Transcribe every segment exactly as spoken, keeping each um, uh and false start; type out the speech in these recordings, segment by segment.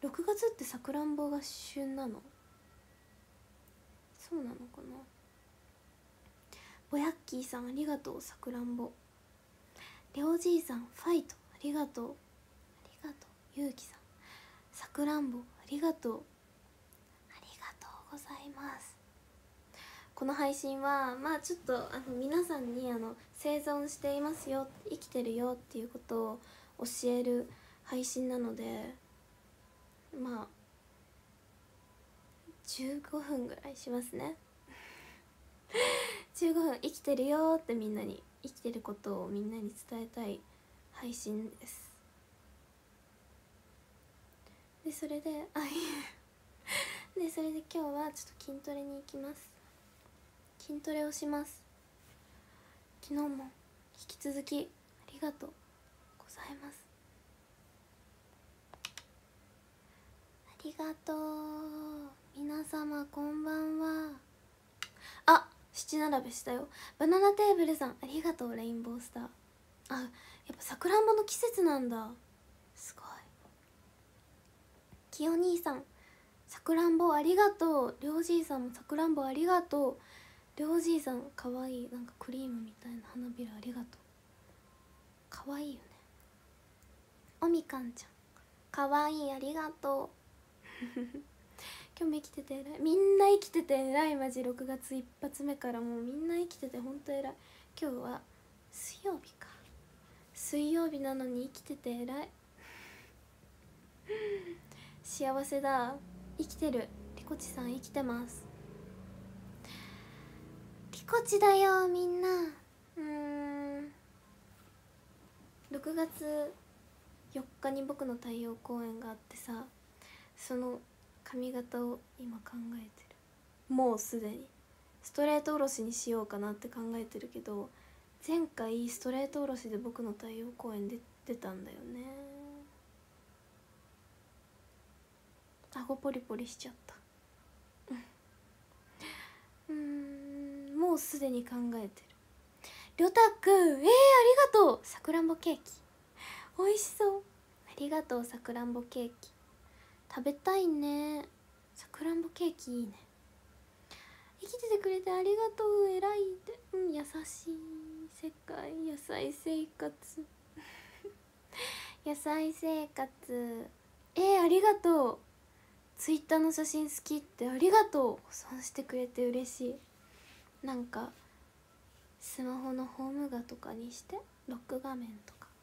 ろくがつってさくらんぼが旬なの？そうなのかな。ぼやっきーさんありがとう。さくらんぼ。りょうじいさんファイトありがとう。ありがとう。ゆうきさんさくらんぼありがとう。ありがとうございます。この配信はまあちょっとあの皆さんにあの生存していますよ、生きてるよっていうことを教える配信なので、まあじゅうごふんぐらいしますねじゅうごふん生きてるよってみんなに、生きてることをみんなに伝えたい配信です。でそれであでそれで今日はちょっと筋トレに行きます。筋トレをします。昨日も引き続きありがとうございます。ありがとう皆様、こんばんは。あ、七並べしたよ。バナナテーブルさんありがとう。レインボースター。あ、やっぱさくらんぼの季節なんだ。すごい。きよ兄さんさくらんぼありがとう。りょうじいさんもさくらんぼありがとう。りょうじいさんかわいい、なんかクリームみたいな花びらありがとう。かわいいよね。おみかんちゃんかわいい、ありがとう今日も生きてて偉い。みんな生きてて偉い。マジろくがつ一発目からもうみんな生きててほんと偉い。今日は水曜日か。水曜日なのに生きてて偉い幸せだ。生きてる。リコチさん生きてます。リコチだよみんな。うーんろくがつよっかに僕の太陽公演があってさ、その髪型を今考えてる。もうすでにストレートおろしにしようかなって考えてるけど、前回ストレートおろしで僕の太陽公演で出たんだよね。顎ポリポリしちゃったうーんもうすでに考えてる。りょたくんえー、ありがとう。さくらんぼケーキおいしそう。ありがとう。さくらんぼケーキ食べたいね。さくらんぼケーキいいね。生きててくれてありがとう。偉いって、うん、優しい世界。野菜生活野菜生活えー、ありがとう。ツイッターの写真好きってありがとう。保存してくれて嬉しい。なんかスマホのホーム画とかにしてロック画面とか。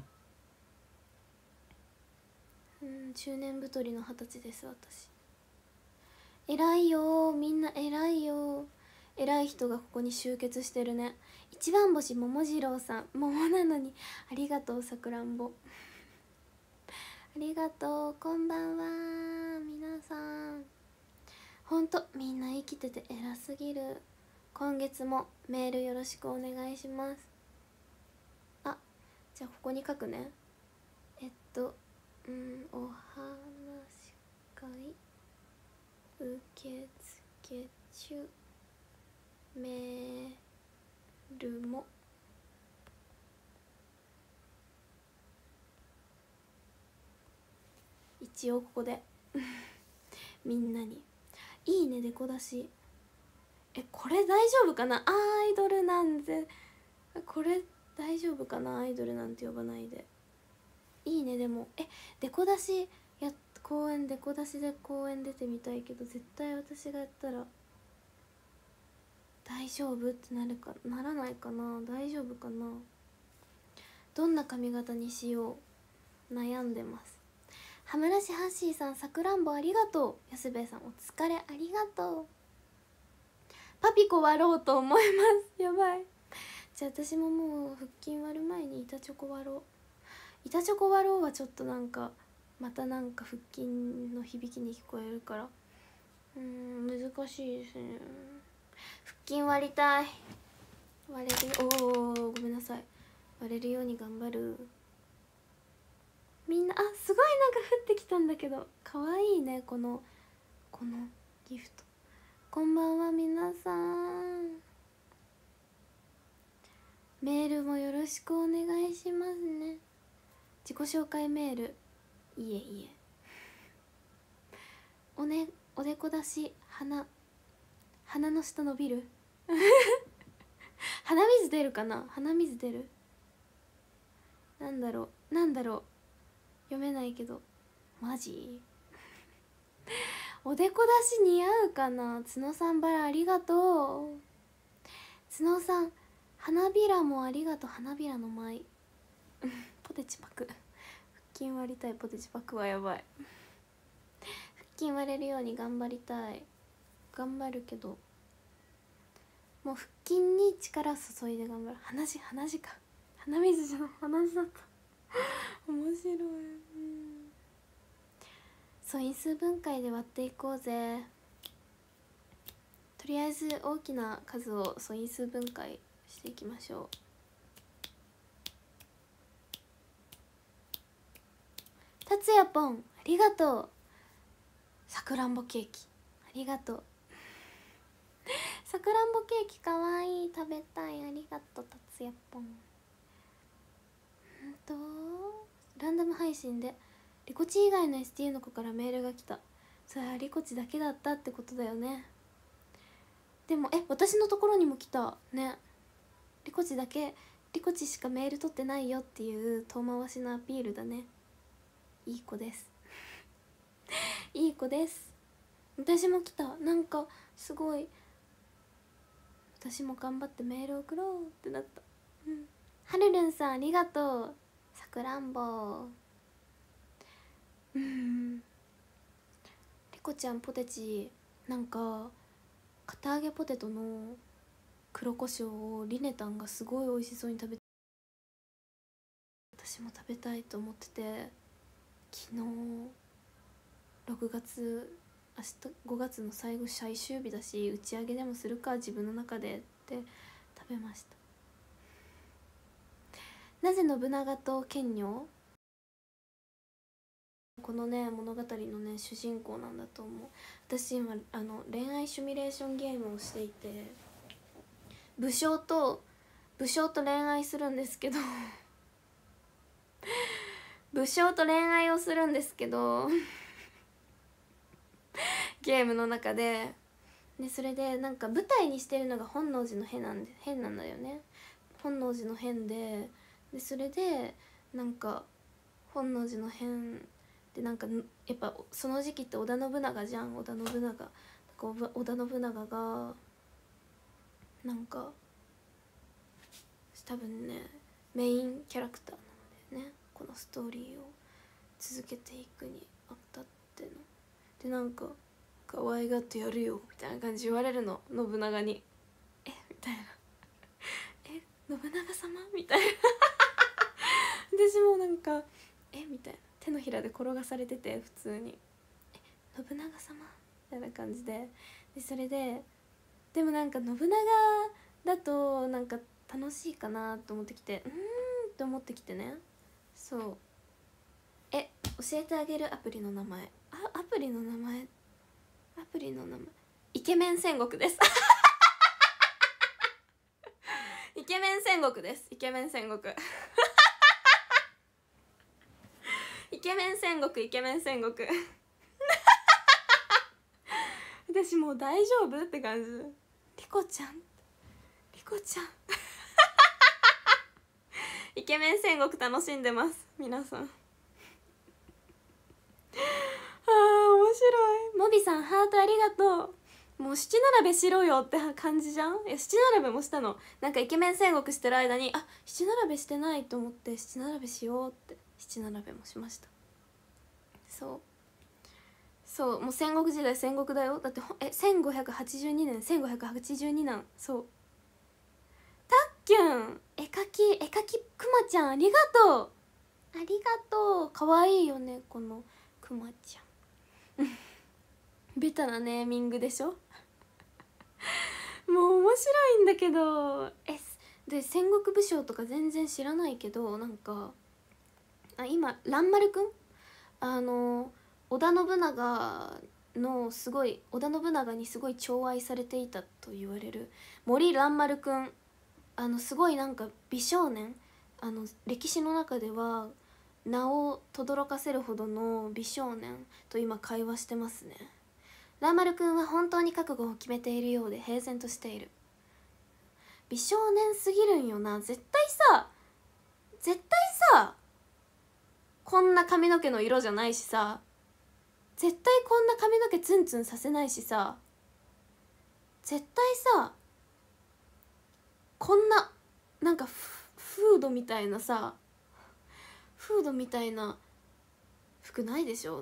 うん中年太りの二十歳です私。偉いよみんな、偉いよ。偉い人がここに集結してるね。一番星桃次郎さん、桃なのにありがとう。さくらんぼありがとう。こんばんは皆さん。ほんとみんな生きてて偉すぎる。今月もメールよろしくお願いします。あ、じゃあここに書くね。えっとうんお話し会受付中、メールも一応ここでみんなにいいねでこだし。えこれ大丈夫かな。アイドルなんてこれ大丈夫かな。アイドルなんて呼ばないで。いいね。でもえデコ出しや公演デコ出しで公演出てみたいけど、絶対私がやったら大丈夫ってなるかならないかな。大丈夫かな。どんな髪型にしよう悩んでます。羽村市ハッシーさんさくらんぼありがとう。安兵衛さんお疲れありがとう。パピコ割ろうと思いますやばい。じゃあ私ももう腹筋割る前に板チョコ割ろう。板チョコ割ろうはちょっとなんかまたなんか腹筋の響きに聞こえるから、うーん難しいですね。腹筋割りたい。割れる。おおごめんなさい。割れるように頑張る。みんなあすごいなんか降ってきたんだけど、かわいいねこのこのギフト。こんばんは皆さん。メールもよろしくお願いしますね。自己紹介メールいえいえおねおでこ出し鼻鼻の下伸びる鼻水出るかな、鼻水出る、なんだろうなんだろう読めないけど、マジおでこ出し似合うかな。角さんバラありがとう。角さん花びらもありがとう。花びらの舞ポテチパク、腹筋割りたい。ポテチパクはやばい腹筋割れるように頑張りたい。頑張るけどもう腹筋に力注いで頑張る。鼻血鼻血か、鼻水じゃない鼻血だった面白い、うん、素因数分解で割っていこうぜ。とりあえず大きな数を素因数分解していきましょう。達也ぽんありがとう。さくらんぼケーキありがとうさくらんぼケーキかわいい、食べたい。ありがとう達也ぽん。んとランダム配信でリコチ以外の エスティー の子からメールが来た。それはリコチだけだったってことだよね。でもえ私のところにも来たね。リコチだけ、リコチしかメール取ってないよっていう遠回しのアピールだね。いい子ですいい子です。私も来た。なんかすごい私も頑張ってメール送ろうってなった、うん、はるるんさんありがとう。さくらんぼうんリコちゃんポテチなんか堅揚げポテトの黒胡椒をリネタンがすごい美味しそうに食べて、私も食べたいと思ってて、昨日ろくがつ明日ごがつの最後最終日だし打ち上げでもするか自分の中でって食べました。なぜ信長と剣女、このね物語のね主人公なんだと思う。私今あの恋愛シミュレーションゲームをしていて、武将と武将と恋愛するんですけど武将と恋愛をするんですけどゲームの中ででそれでなんか舞台にしてるのが本能寺の変なんで変なんだよね。本能寺の変ででそれでなんか本能寺の変でなんかやっぱその時期って織田信長じゃん。織田信長こう織田信長がなんか多分ねメインキャラクターなんだよね、このストーリーを続けていくにあたっての。でなんか可愛がってやるよみたいな感じ言われるの信長に。えみたいなえ信長様みたいな私もなんかえみたいな手のひらで転がされてて普通にえ信長様みたいな感じで、でそれででもなんか信長だとなんか楽しいかなと思ってきて、うーんって思ってきてね。そうえ教えてあげるアプリの名前。あアプリの名前アプリの名前イケメン戦国ですイケメン戦国です。イケメン戦国イケメン戦国イケメン戦国私もう大丈夫って感じ。リコちゃんリコちゃんイケメン戦国楽しんでます皆さんあー面白い。モビさんハートありがとう。もう七並べしろよって感じじゃん。いや七並べもしたの。なんかイケメン戦国してる間にあ七並べしてないと思って七並べしようって七並べもしました。そうそうもう戦国時代戦国だよ。だってえせんごひゃくはちじゅうにねんせんごひゃくはちじゅうにねん。そうたっきゅん絵描き絵描きくまちゃんありがとうありがとう。かわいいよねこのくまちゃんベタなネーミングでしょもう面白いんだけどえで戦国武将とか全然知らないけどなんかあ今蘭丸くんあの織田信長のすごい織田信長にすごい寵愛されていたと言われる森蘭丸くん、あのすごいなんか美少年、あの歴史の中では名を轟かせるほどの美少年と今会話してますね。 ラーマルくんは本当に覚悟を決めているようで平然としている。美少年すぎるんよな。絶対さ絶対さこんな髪の毛の色じゃないしさ、絶対こんな髪の毛ツンツンさせないしさ、絶対さこんななんかフードみたいなさフードみたいな服ないでしょ。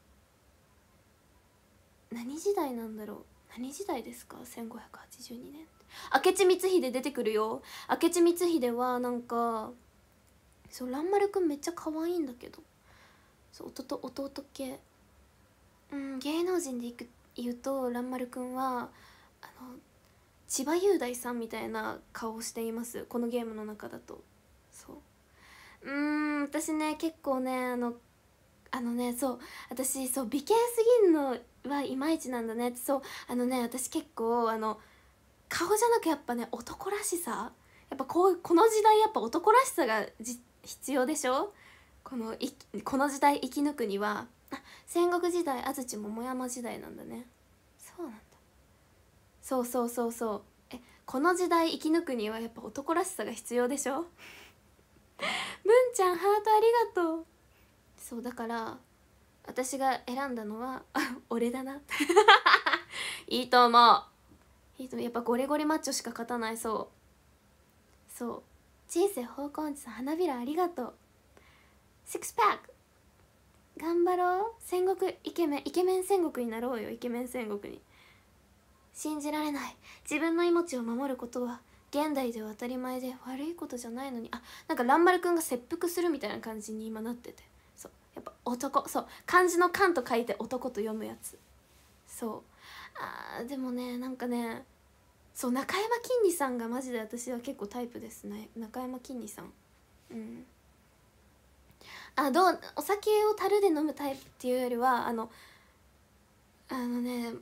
何時代なんだろう。何時代ですか。せんごひゃくはちじゅうにねん。明智光秀出てくるよ。明智光秀はなんかそう蘭丸くんめっちゃ可愛いんだけど、そう弟弟系、うん、芸能人でいく言うと蘭丸くんはあの千葉雄大さんみたいな顔をしています、このゲームの中だと。そううーん私ね結構ねあのあのねそう私そう美形すぎんのはいまいちなんだね。そうあのね私結構あの顔じゃなくやっぱね男らしさ、やっぱこうこの時代やっぱ男らしさがじ必要でしょ。このいこの時代生き抜くには。あ、戦国時代安土桃山時代なんだね。そうなんだ。そうそうそうそう。えこの時代生き抜くにはやっぱ男らしさが必要でしょ。文ちゃんハートありがとう。そうだから私が選んだのは俺だな。いいと思ういいと思う。やっぱゴリゴリマッチョしか勝たない。そうそう人生方向音痴さん花びらありがとう。シックスパック頑張ろう。戦国イケメンイケメン戦国になろうよ。イケメン戦国に。信じられない。自分の命を守ることは現代では当たり前で悪いことじゃないのに。あ、なんか蘭丸くんが切腹するみたいな感じに今なってて、そうやっぱ男、そう漢字の「漢」と書いて男と読むやつ。そうあーでもねなんかねそう中山きんにさんがマジで私は結構タイプですね。中山きんにさん、うんあどうお酒を樽で飲むタイプっていうよりはあのあのね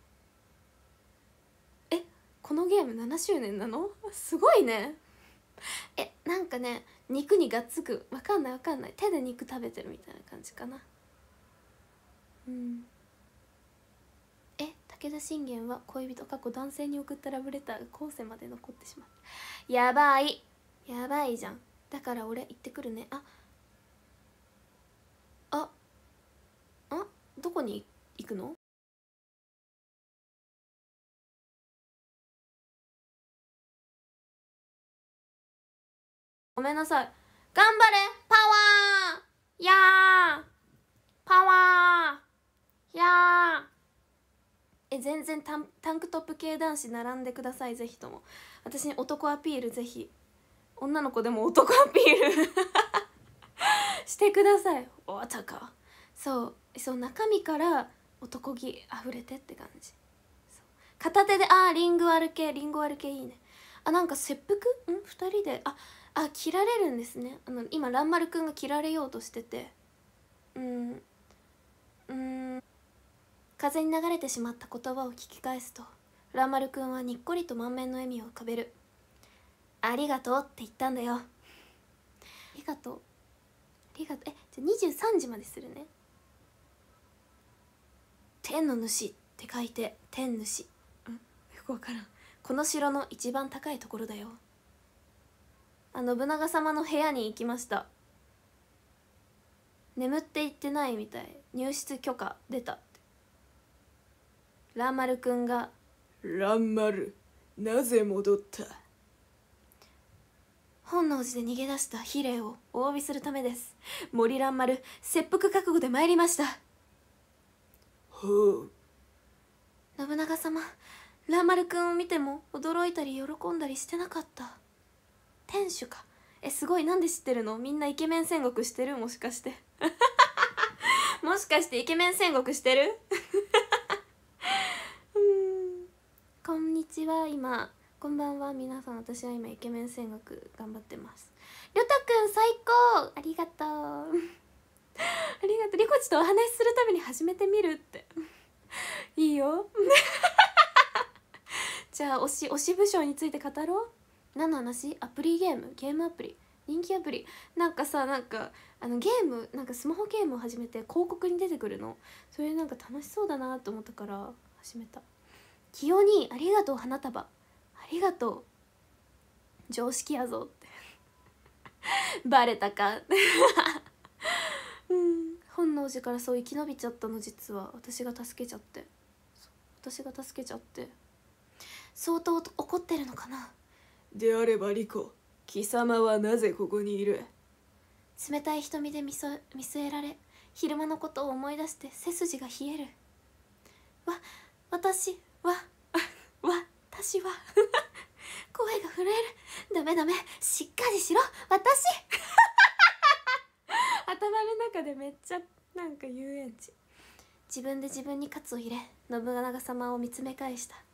えこのゲームななしゅうねんなのすごいね。えなんかね肉にがっつく、わかんないわかんない、手で肉食べてるみたいな感じかな。うんえ武田信玄は恋人過去男性に送ったラブレターが後世まで残ってしまう。やばいやばいじゃん。だから俺行ってくるね。あああどこに行くの。ごめんなさい。頑張れパワーやーパワーやーえ全然タンタンクトップ系男子並んでください。ぜひとも私に男アピール、ぜひ女の子でも男アピールしてください。男そうそう中身から男気あふれてって感じ。片手であーリング割る系リング割る系いいね。あなんか切腹んふたりでああ切られるんですね。あの今蘭丸くんが切られようとしてて、うんうん風に流れてしまった言葉を聞き返すと蘭丸くんはにっこりと満面の笑みを浮かべる。ありがとうって言ったんだよ。ありがとうありがとう。えじゃあにじゅうさんじまでするね。天の主って書いて天主。うんよくわからん。この城の一番高いところだよ。あ信長様の部屋に行きました。眠っていってないみたい。入室許可出たって。蘭丸くんが「蘭丸なぜ戻った?」本能寺で逃げ出した比例をお詫びするためです。森蘭丸切腹覚悟で参りました。ほう。信長様蘭丸くんを見ても驚いたり喜んだりしてなかった。天守か。えすごい。なんで知ってるの。みんなイケメン戦国してる。もしかしてもしかしてイケメン戦国してるうんこんにちは。今こんばんは皆さん。私は今イケメン戦国頑張ってます。りょたくん最高ありがとうありがとう。りこちとお話しするために始めてみるっていいよじゃあ推し推し武将について語ろう。何の話。アプリゲームゲームアプリ人気アプリなんかさ、なんかあのゲームなんかスマホゲームを始めて広告に出てくるの、それなんか楽しそうだなと思ったから始めた。清にありがとう花束、ありがとう常識やぞってバレたかうん、本能寺からそう生き延びちゃったの、実は私が助けちゃって、私が助けちゃって相当怒ってるのかな。 であればリコ、貴様はなぜここにいる？ 冷たい瞳で見そ見据えられ、昼間のことを思い出して背筋が冷える。わ、私は私は声が震える。ダメダメ、しっかりしろ私頭の中でめっちゃなんか遊園地。自分で自分に喝を入れ、信長様を見つめ返した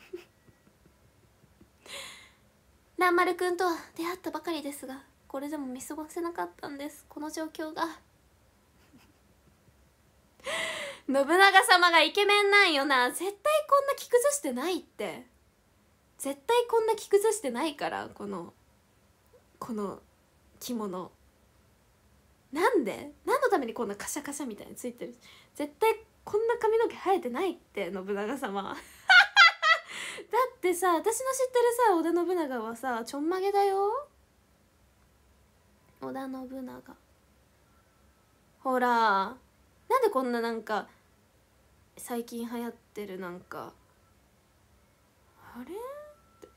蘭丸くんとは出会ったばかりですが、これでも見過ごせなかったんです、この状況が信長様がイケメンなんよな。絶対こんな着崩してないって、絶対こんな着崩してないから、このこの着物なんで何のためにこんなカシャカシャみたいについてる。絶対こんな髪の毛生えてないって信長様だってさ、私の知ってるさ織田信長はさちょんまげだよ。織田信長ほら、なんでこんななんか最近流行ってるなんかあれって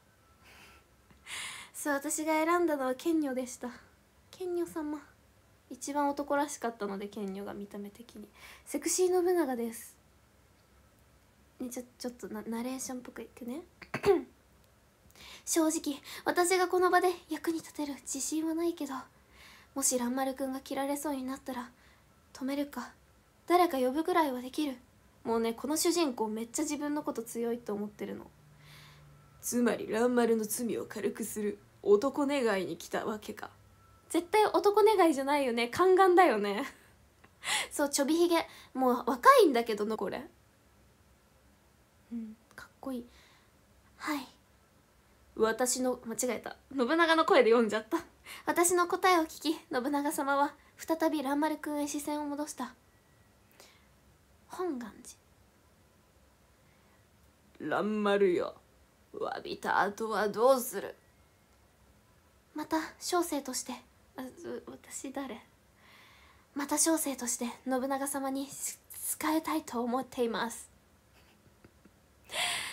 そう、私が選んだのは賢女でした。賢女様一番男らしかったので、賢女が見た目的にセクシー信長ですね。ちょちょっとナナレーションっぽくいくね正直私がこの場で役に立てる自信はないけど、もし蘭丸くんが切られそうになったら止めるか誰か呼ぶぐらいはできる。もうね、この主人公めっちゃ自分のこと強いと思ってるの。 つまり蘭丸の罪を軽くする男願いに来たわけか。 絶対男願いじゃないよね、宦官だよねそうちょびひげ、もう若いんだけどのこれ、うんかっこいい。はい私の間違えた、信長の声で読んじゃった。私の答えを聞き、信長様は再び蘭丸くんへ視線を戻した。本願寺。 蘭丸よ、詫びた後はどうする？ また小生として、あ私誰また小生として信長様に仕えたいと思っています。信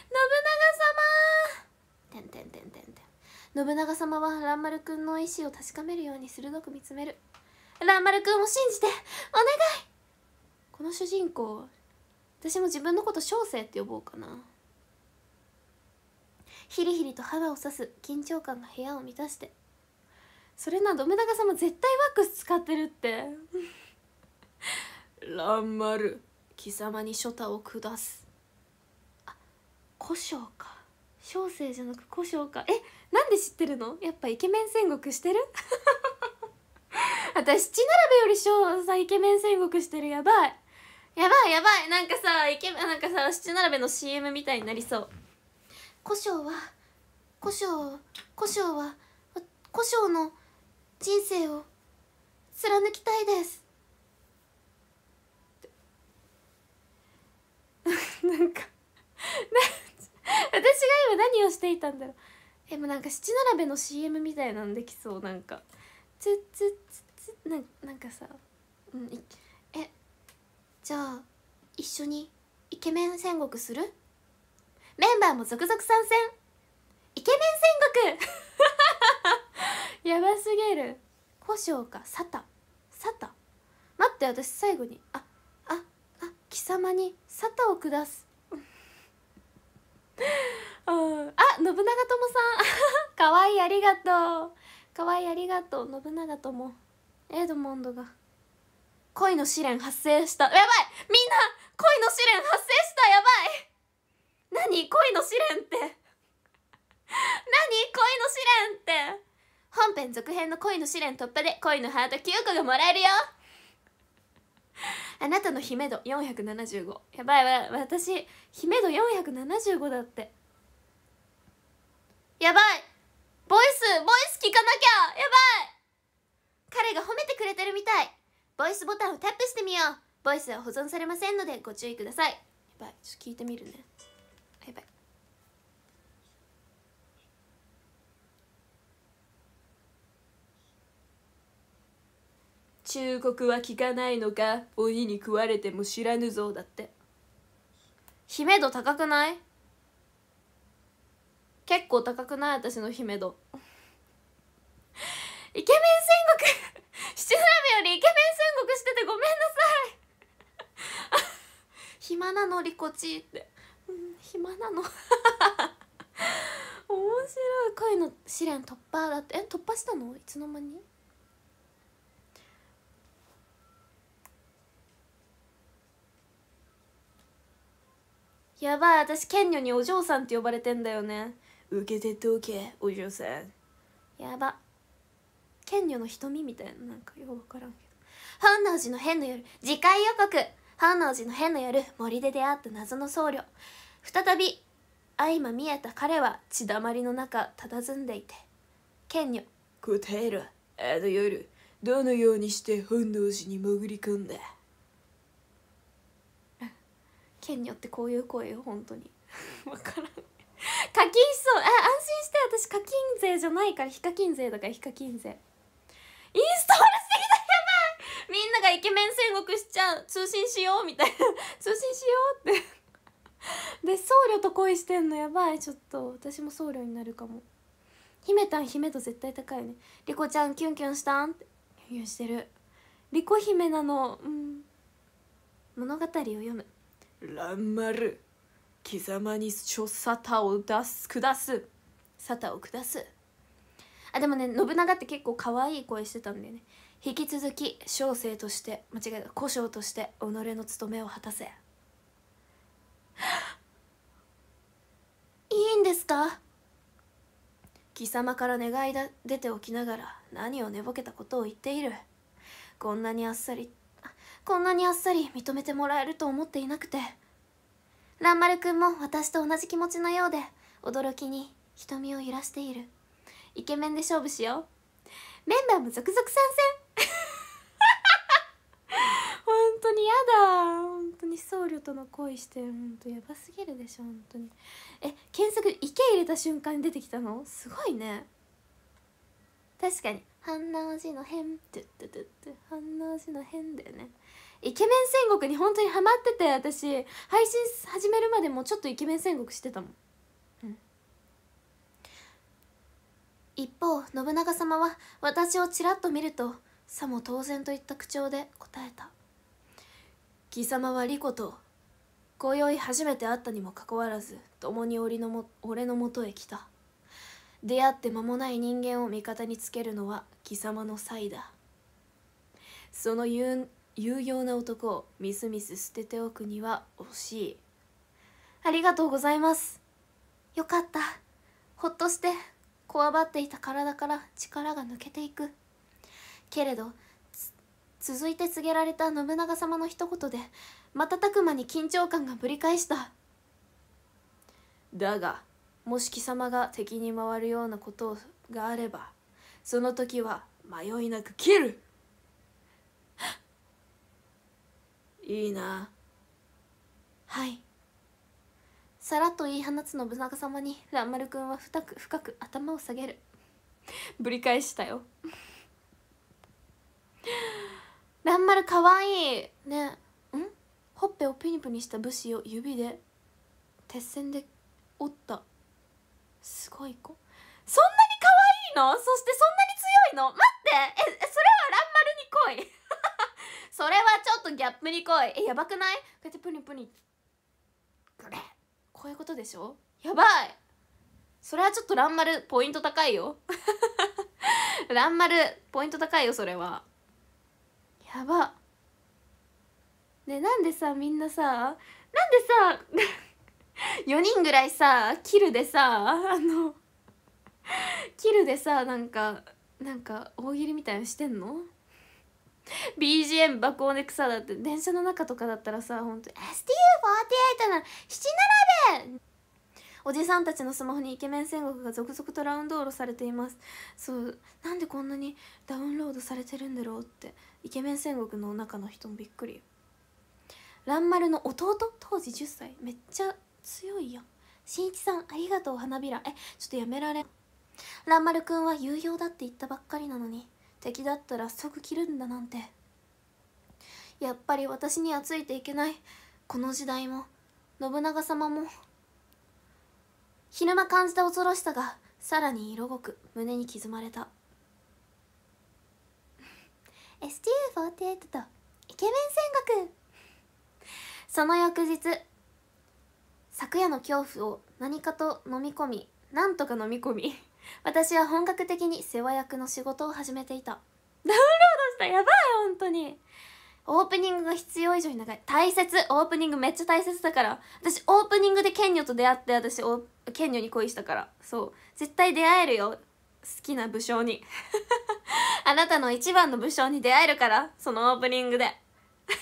長様てんてんてんてんてん。信長様は蘭丸くんの意志を確かめるように鋭く見つめる。蘭丸くんを信じてお願い。この主人公、私も自分のこと小生って呼ぼうかな。ヒリヒリと肌を刺す緊張感が部屋を満たして、それな信長様絶対ワックス使ってるって蘭丸、貴様に書太を下す。 あ、古生か、小生じゃなく古生か。え、なんで知ってるの？やっぱイケメン戦国してる私七並べより小さイケメン戦国してる。やばいやばいやばい、なんかさイケメンなんかさ七並べの シーエム みたいになりそう。古生は古生古生は古生の人生を貫きたいですなんか私が今何をしていたんだろう。でもなんか七並べの シーエム みたいなんできそう。なんかツッツッツッツッな、なんかさ、うん、えじゃあ一緒にイケメン戦国する？メンバーも続々参戦、イケメン戦国やばすぎる。古生かサタサタ、待って、私最後にあああ貴様にサタを下すあ、信長友さんかわいい、ありがとう、かわいい、ありがとう。信長友、エドモンドが恋の試練発生した。やばい、みんな恋の試練発生した。やばい、何恋の試練って何恋の試練って。本編続編の恋の試練突破で恋のハートきゅうこがもらえるよ。あなたの姫度よんひゃくななじゅうご。やばいわ、私姫度よんひゃくななじゅうごだって。やばいボイスボイス聞かなきゃ。やばい、彼が褒めてくれてるみたい。ボイスボタンをタップしてみよう。ボイスは保存されませんのでご注意ください。やばい、ちょっと聞いてみるね。やばい。 忠告は聞かないのか、鬼に食われても知らぬぞ。だって。 姫度高くない？結構高くない？私の姫度イケメン戦国七並べよりイケメン戦国しててごめんなさい暇なのリコチって、うん、暇なの面白い。恋の試練突破だって。え、突破したの？いつの間に？やばい、私ケンニョにお嬢さんって呼ばれてんだよね。 受けてとけお嬢さん。 やば、ケンニョの瞳みたいな、なんかよう分からんけど。本能寺の変の夜次回予告。本能寺の変の夜、森で出会った謎の僧侶。再び相ま見えた彼は血だまりの中佇んでいて、ケンニョ、 答えろ。あの夜どのようにして本能寺に潜り込んだ？ ケンニョってこういう声よ、本当に分からん課金しそう。あ、安心して、私課金税じゃないから。非課金税だから。非課金税インストールしてきた。やばい、みんながイケメン戦国しちゃう。通信しようみたいな通信しようってで、僧侶と恋してんの。やばい、ちょっと私も僧侶になるかも。姫たん姫と絶対高いよね。リコちゃんキュンキュンしたんって。キュンキュンしてる。リコ姫なの。うん、物語を読む。 蘭丸、貴様に諸沙汰を出す下す沙汰を下す。 あ、でもね、信長って結構可愛い声してたんだよね。引き続き小生として、間違えた、小将として己の務めを果たせ。いいんですか？貴様から願いだ出ておきながら何を寝ぼけたことを言っている。こんなにあっさりこんなにあっさり認めてもらえると思っていなくて。蘭丸くんも私と同じ気持ちのようで、驚きに瞳を揺らしている。イケメンで勝負しよう。メンバーも続々参戦本当にやだ。本当に僧侶との恋してる。本当やばすぎるでしょ本当に。え、検索池入れた瞬間に出てきたのすごいね。確かに本能寺の変トゥットゥトゥットゥ本能寺の変だよね。イケメン戦国に本当にハマってて、私配信始めるまでもちょっとイケメン戦国してたもん、うん、一方信長様は私をちらっと見るとさも当然といった口調で答えた。 貴様はリコと今宵初めて会ったにもかかわらず共に俺のも俺のもとへ来た。出会って間もない人間を味方につけるのは貴様の才だ。その有有用な男をみすみす捨てておくには惜しい。 ありがとうございます。よかった。ほっとしてこわばっていた体から力が抜けていく。けれど続いて告げられた信長様の一言で瞬く間に緊張感がぶり返した。 だがもし貴様が敵に回るようなことがあればその時は迷いなく切る。いいな。 はい。さらっと言い放つ信長様に蘭丸くんは深く深く頭を下げる。ぶり返したよ蘭丸かわいいね。んほっぺをプニプニした武士を指で鉄線で折った。すごい子。そんなに可愛いの？そしてそんなに強いの？待って、え、それは蘭丸に来いそれはちょっとギャップに来い。え、やばくない？こうやってプニプニこれこういうことでしょ。やばい。それはちょっと蘭丸ポイント高いよ蘭丸ポイント高いよそれは。やばね。なんでさみんなさなんでさよにんぐらいさキルでさあのキルでさなんかなんか大喜利みたいにしてんのビージーエム 爆音で草だって。電車の中とかだったらさほんと エスティーユーフォーティーエイト な七並べおじさんたちのスマホにイケメン戦国が続々とダウンロードされています。そう、なんでこんなにダウンロードされてるんだろうって、イケメン戦国の中の人もびっくりよ。蘭丸の弟、当時じゅっさい、めっちゃ強いやん。しんいちさんありがとう花びら。え、ちょっとやめられん。蘭丸くんは有用だって言ったばっかりなのに、敵だったら即切るんだなんて。やっぱり私にはついていけない。この時代も信長様も。昼間感じた恐ろしさがさらに色濃く胸に刻まれた。エスティーユーフォーティーエイト とイケメン戦国。その翌日、昨夜の恐怖を何かと飲み込み、なんとか飲み込み、私は本格的に世話役の仕事を始めていた。ダウンロードした、やばい本当に。オープニングが必要以上に長い。大切。オープニングめっちゃ大切だから。私オープニングでケンニョと出会って、私おケンニョに恋したから。そう絶対出会えるよ、好きな武将にあなたの一番の武将に出会えるから、そのオープニングで頑張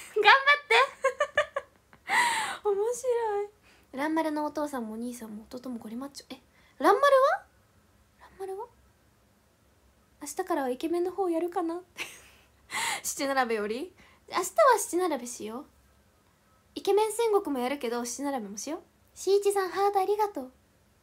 って面白い。蘭丸のお父さんもお兄さんも弟もゴリマッチョ。え、蘭丸は蘭丸は明日からはイケメンの方やるかな七並べより明日は七並べしよう。イケメン戦国もやるけど七並べもしよう。しいちさんハートありがとう。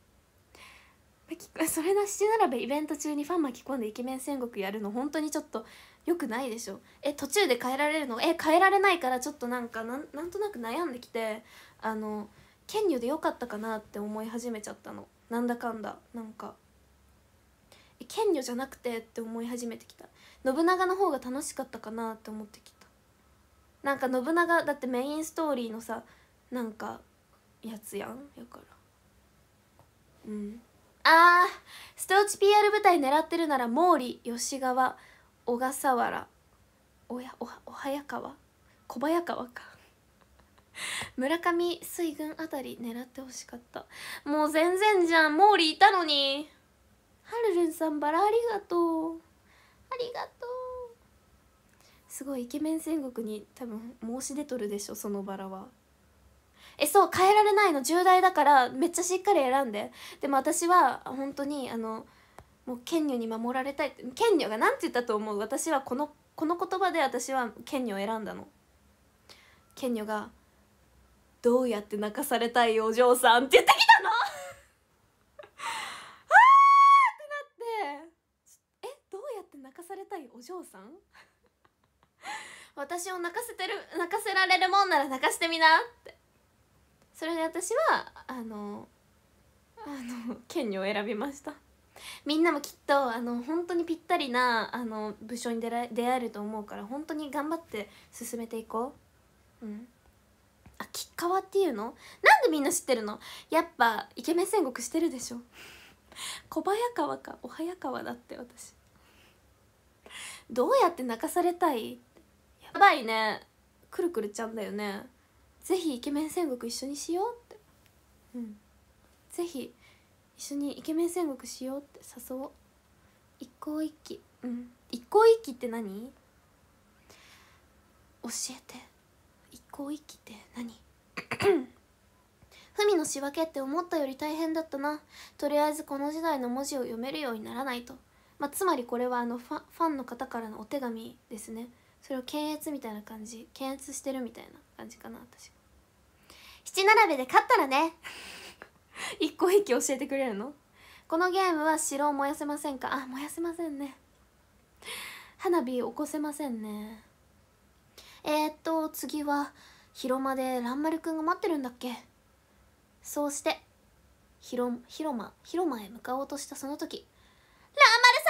それな、七並べイベント中にファン巻き込んでイケメン戦国やるの本当にちょっとよくないでしょ。え、途中で変えられるの？え、変えられないからちょっとなんかなんなんとなく悩んできて、あの剣女でよかったかなって思い始めちゃったの。なんだかんだなんかえ剣女じゃなくてって思い始めてきた。信長の方が楽しかったかなって思ってきた。なんか信長だってメインストーリーのさ、なんかやつやんやから。うん、あー、ストーチ ピーアール 舞台狙ってるなら毛利、吉川、小笠原、おやおはお早川、小早川か村上水軍あたり狙ってほしかった。もう全然じゃん、毛利いたのに。はるるんさんバラありがとう、ありがとう。すごいイケメン戦国に多分申し出とるでしょ、そのバラは。え、そう変えられないの、重大だからめっちゃしっかり選んで。でも私は本当にあのもう剣女に守られたいって。剣女がなんて言ったと思う？私はこのこの言葉で私は剣女を選んだの。剣女が「どうやって泣かされたいお嬢さん」って言ってきたのあーってなって、え、どうやって泣かされたいお嬢さん私を泣かせてる、泣かせられるもんなら泣かしてみなって。それで私はあのあの剣女を選びました。みんなもきっとあの本当にぴったりなあの武将に出ら出会えると思うから、本当に頑張って進めていこう。うん。あ、吉川っていうの？なんでみんな知ってるの？やっぱイケメン戦国してるでしょ小早川かお早川だって私。どうやって泣かされたい？やばいね、くるくるちゃんだよね。ぜひイケメン戦国一緒にしようって。うん、ぜひ一緒にイケメン戦国しようって誘おう。一向一揆。うん、一向一揆って何？教えて。一向一揆って何？文の仕分けって思ったより大変だったな。とりあえずこの時代の文字を読めるようにならないと。まあ、つまりこれはあのファファンの方からのお手紙ですね。それを検閲みたいな感じ、検閲してるみたいな感じかな私。七並べで勝ったらね一個一揆教えてくれるの？このゲームは城を燃やせませんか？あ、燃やせませんね。花火起こせませんね。えー、っと次は広間で蘭丸くんが待ってるんだっけ。そうして広広間広間へ向かおうとしたその時、蘭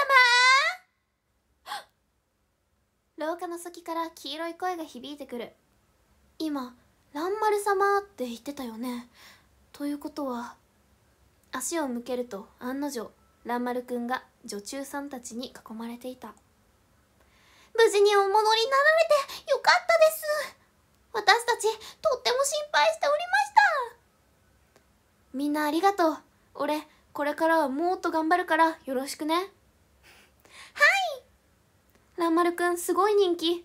丸様廊下の先から黄色い声が響いてくる。今蘭丸様って言ってたよね。ということは、足を向けると案の定蘭丸くんが女中さんたちに囲まれていた。無事にお戻りになられてよかったです。私たちとっても心配しておりました。みんなありがとう。俺これからはもっと頑張るからよろしくね。はい、蘭丸くんすごい人気。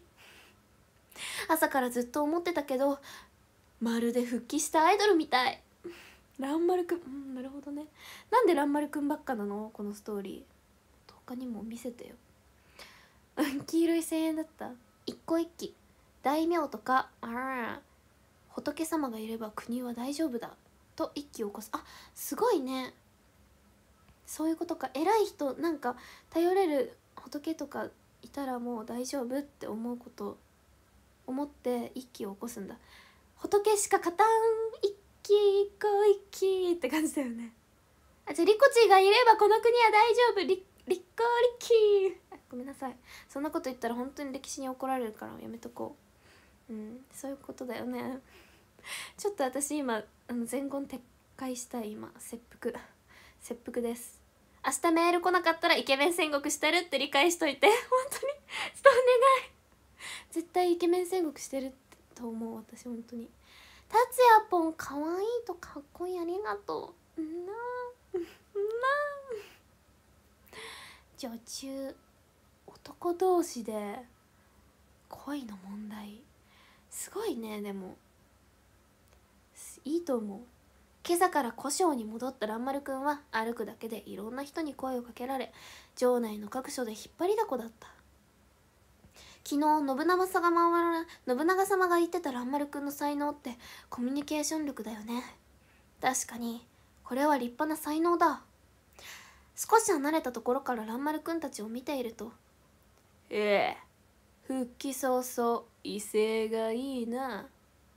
朝からずっと思ってたけど、まるで復帰したアイドルみたい。 ランマルくん、うん、なるほどね。なんでランマルくんばっかなのこのストーリー。他にも見せてよ。黄色い声援だった。一個一揆、大名とか、あら仏様がいれば国は大丈夫だと一揆を起こす。あ、すごいね。そういうことか。偉い人、なんか頼れる仏とかいたらもう大丈夫って思うこと思って一揆を起こすんだ。仏しか勝たん一揆一個一揆って感じだよね。あ、じゃあリコチがいればこの国は大丈夫、リリッコリッキー。ごめんなさい、そんなこと言ったら本当に歴史に怒られるからやめとこう。うん、そういうことだよね。ちょっと私今あの前言撤回したい。今切腹切腹です。明日メール来なかったらイケメン戦国してるって理解しといて。本当にちょっとお願い。絶対イケメン戦国してると思う私。本当に達也ぽんかわいいとかっこいい、ありがとうなあなあ。女中、男同士で恋の問題すごいね。でもいいと思う。今朝から古城に戻った蘭丸くんは歩くだけでいろんな人に声をかけられ、城内の各所で引っ張りだこだった。昨日信長様は信長様が言ってた蘭丸くんの才能ってコミュニケーション力だよね。確かにこれは立派な才能だ。少し離れたところから蘭丸くんたちを見ていると、ええ、復帰早々威勢がいいな。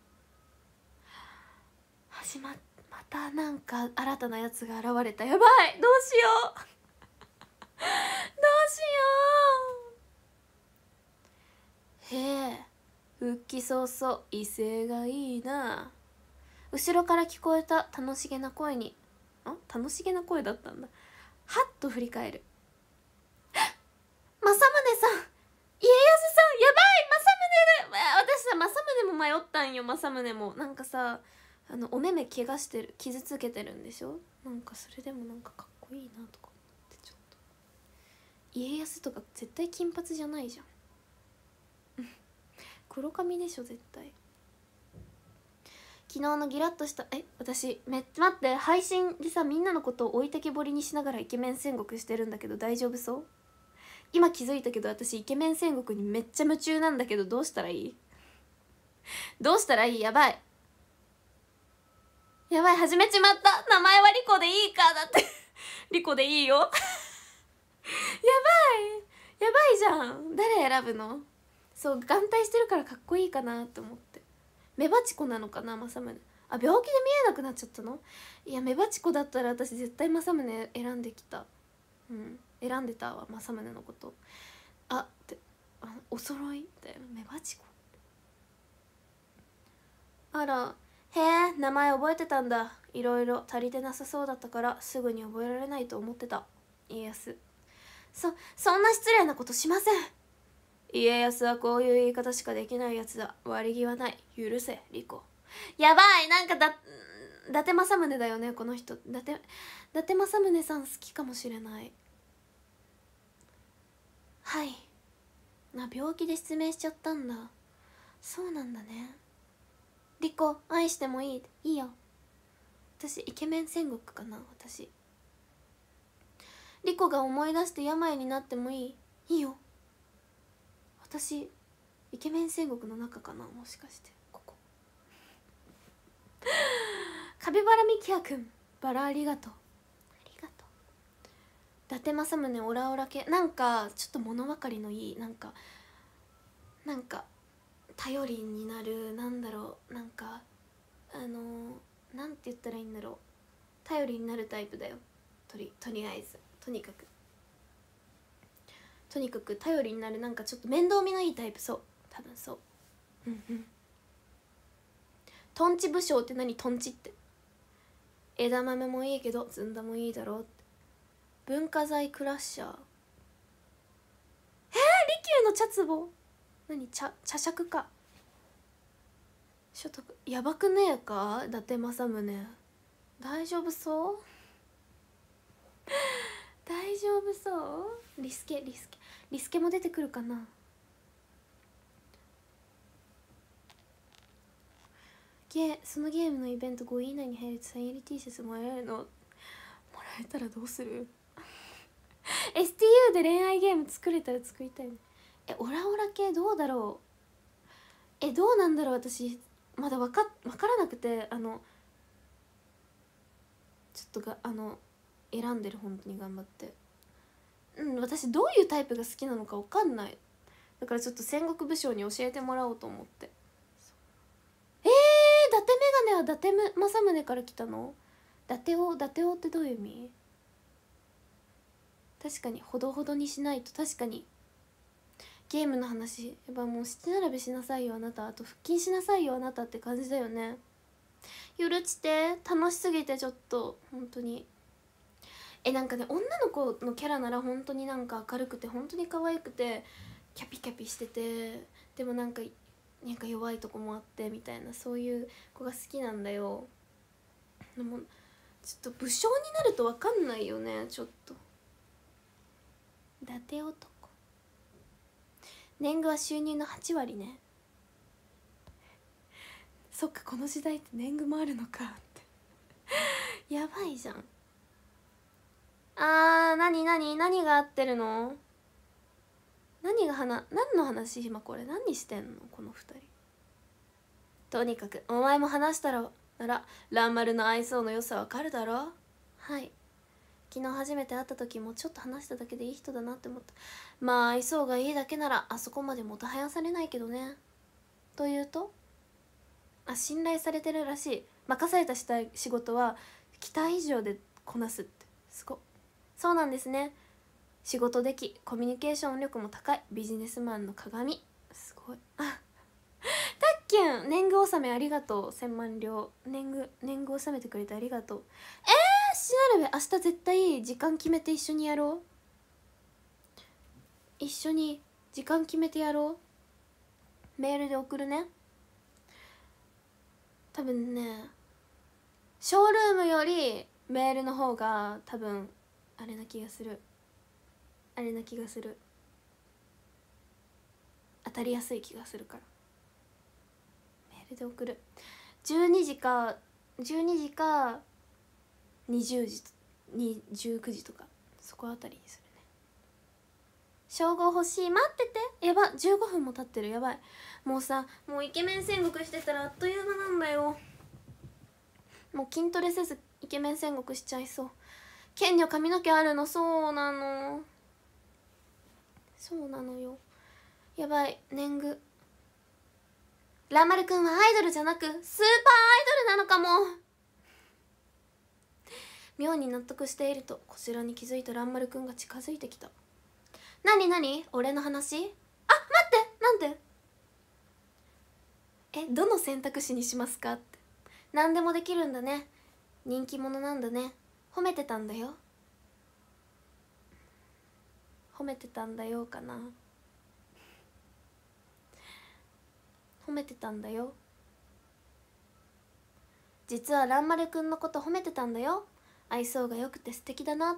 始まっまたなんか新たなやつが現れた。やばい、どうしようどうしよう。へえ、復帰早々威勢がいいな。後ろから聞こえた楽しげな声に、あ、楽しげな声だったんだ。はっと振り返る。政宗さん、家康さん、やばい、政宗だ。私さ、政宗も迷ったんよ。政宗もなんかさ、あのお目目怪我してる、傷つけてるんでしょ。なんかそれでもなんかかっこいいなとか思って、ちょっと家康とか絶対金髪じゃないじゃん黒髪でしょ絶対。昨日のギラッとしたえ私めっ待って、配信でさみんなのことを置いてけぼりにしながらイケメン戦国してるんだけど大丈夫そう？今気づいたけど私イケメン戦国にめっちゃ夢中なんだけど、どうしたらいいどうしたらいい。やばいやばい、始めちまった。名前はリコでいいかだってリコでいいよやばいやばいじゃん。誰選ぶの？そう眼帯してるからかっこいいかなって思って。メバチコなのかな政宗。あ、病気で見えなくなっちゃったの？いやメバチコだったら私絶対政宗選んできた。うん選んでたわ政宗のこと。あってあお揃いだよメバチコ。あらへえ、名前覚えてたんだ。いろいろ足りてなさそうだったからすぐに覚えられないと思ってた。家康、そそんな失礼なことしません。家康はこういう言い方しかできないやつだ。悪気はない。許せリコ。やばい、なんかだ伊達政宗だよねこの人。伊達伊達政宗さん好きかもしれない。はい。な、病気で失明しちゃったんだ。そうなんだね。リコ愛してもいい？いいよ。私イケメン戦国かな。私リコが思い出して病になってもいい？いいよ。私イケメン戦国の中かな、もしかして。ここカピバラミキヤくん、バラありがとう。ありがとう。伊達政宗オラオラ系、なんかちょっと物分かりのいい、なんかなんか頼りになる、なんだろう、なんかあのー、なんて言ったらいいんだろう、頼りになるタイプだよ。とりとりあえずとにかくとにかく頼りになる、なんかちょっと面倒見のいいタイプ。そう多分そう。うんうん。トンチ武将って何？トンチって枝豆もいいけどずんだもいいだろうって。文化財クラッシャー。えー、利休の茶壺何？茶茶杓か。所得やばくねえか伊達政宗。大丈夫そう大丈夫そう？リスケリスケリスケも出てくるかな。 ゲそのゲームのイベントごい以内に入るとサイン入り T シャツもらえるの。もらえたらどうする？ エスティーユー で恋愛ゲーム作れたら作りたいね。えオラオラ系どうだろう。えどうなんだろう。私まだわか分からなくて、あのちょっとがあの選んでる、本当に頑張って。うん私どういうタイプが好きなのか分かんない。だからちょっと戦国武将に教えてもらおうと思って。えー、伊達メガネは伊達政宗から来たの？伊達王伊達王ってどういう意味？確かにほどほどにしないと。確かにゲームの話やっぱもう七並べしなさいよあなた、あと腹筋しなさいよあなたって感じだよね。ゆるちて楽しすぎてちょっと本当に。えなんかね女の子のキャラなら本当になんか明るくて本当に可愛くてキャピキャピしてて、でもなんかなんか弱いとこもあってみたいな、そういう子が好きなんだよ。でもちょっと武将になると分かんないよね。ちょっと伊達男。年貢は収入のはち割ね。そっかこの時代って年貢もあるのかってやばいじゃん。あー何何何が合ってるの？何が話何の話今これ何してんのこのふたり。とにかくお前も話したらなら蘭丸の愛想の良さわかるだろ。はい、昨日初めて会った時もちょっと話しただけでいい人だなって思った。まあ愛想がいいだけならあそこまでもたはやされないけどね。というと、あ信頼されてるらしい。任されたしたい仕事は期待以上でこなすって。すごっ。そうなんですね。仕事できコミュニケーション力も高いビジネスマンの鏡。すごい。あたっきゅん年貢納めありがとう。せんまん両年貢年貢納めてくれてありがとう。えーしなるべ明日絶対時間決めて一緒にやろう。一緒に時間決めてやろう。メールで送るね。多分ねショールームよりメールの方が多分あれな気がする。あれな気がする。当たりやすい気がするからメールで送る。じゅうにじかじゅうにじかにじゅうじにじゅうくじとかそこあたりにするね。称号欲しい。待ってて。やばじゅうごふんも経ってる。やばい。もうさもうイケメン戦国してたらあっという間なんだよ。もう筋トレせずイケメン戦国しちゃいそう。剣女髪の毛あるの。そうなのそうなのよ。やばい年貢。蘭丸くんはアイドルじゃなくスーパーアイドルなのかも。妙に納得しているとこちらに気づいた蘭丸くんが近づいてきた。なになに俺の話？あ待ってなんで？えどの選択肢にしますかって。何でもできるんだね。人気者なんだね。褒めてたんだよ。褒めてたんだよかな。褒めてたんだよ。実は蘭丸くんのこと褒めてたんだよ。愛想がよくて素敵だなって。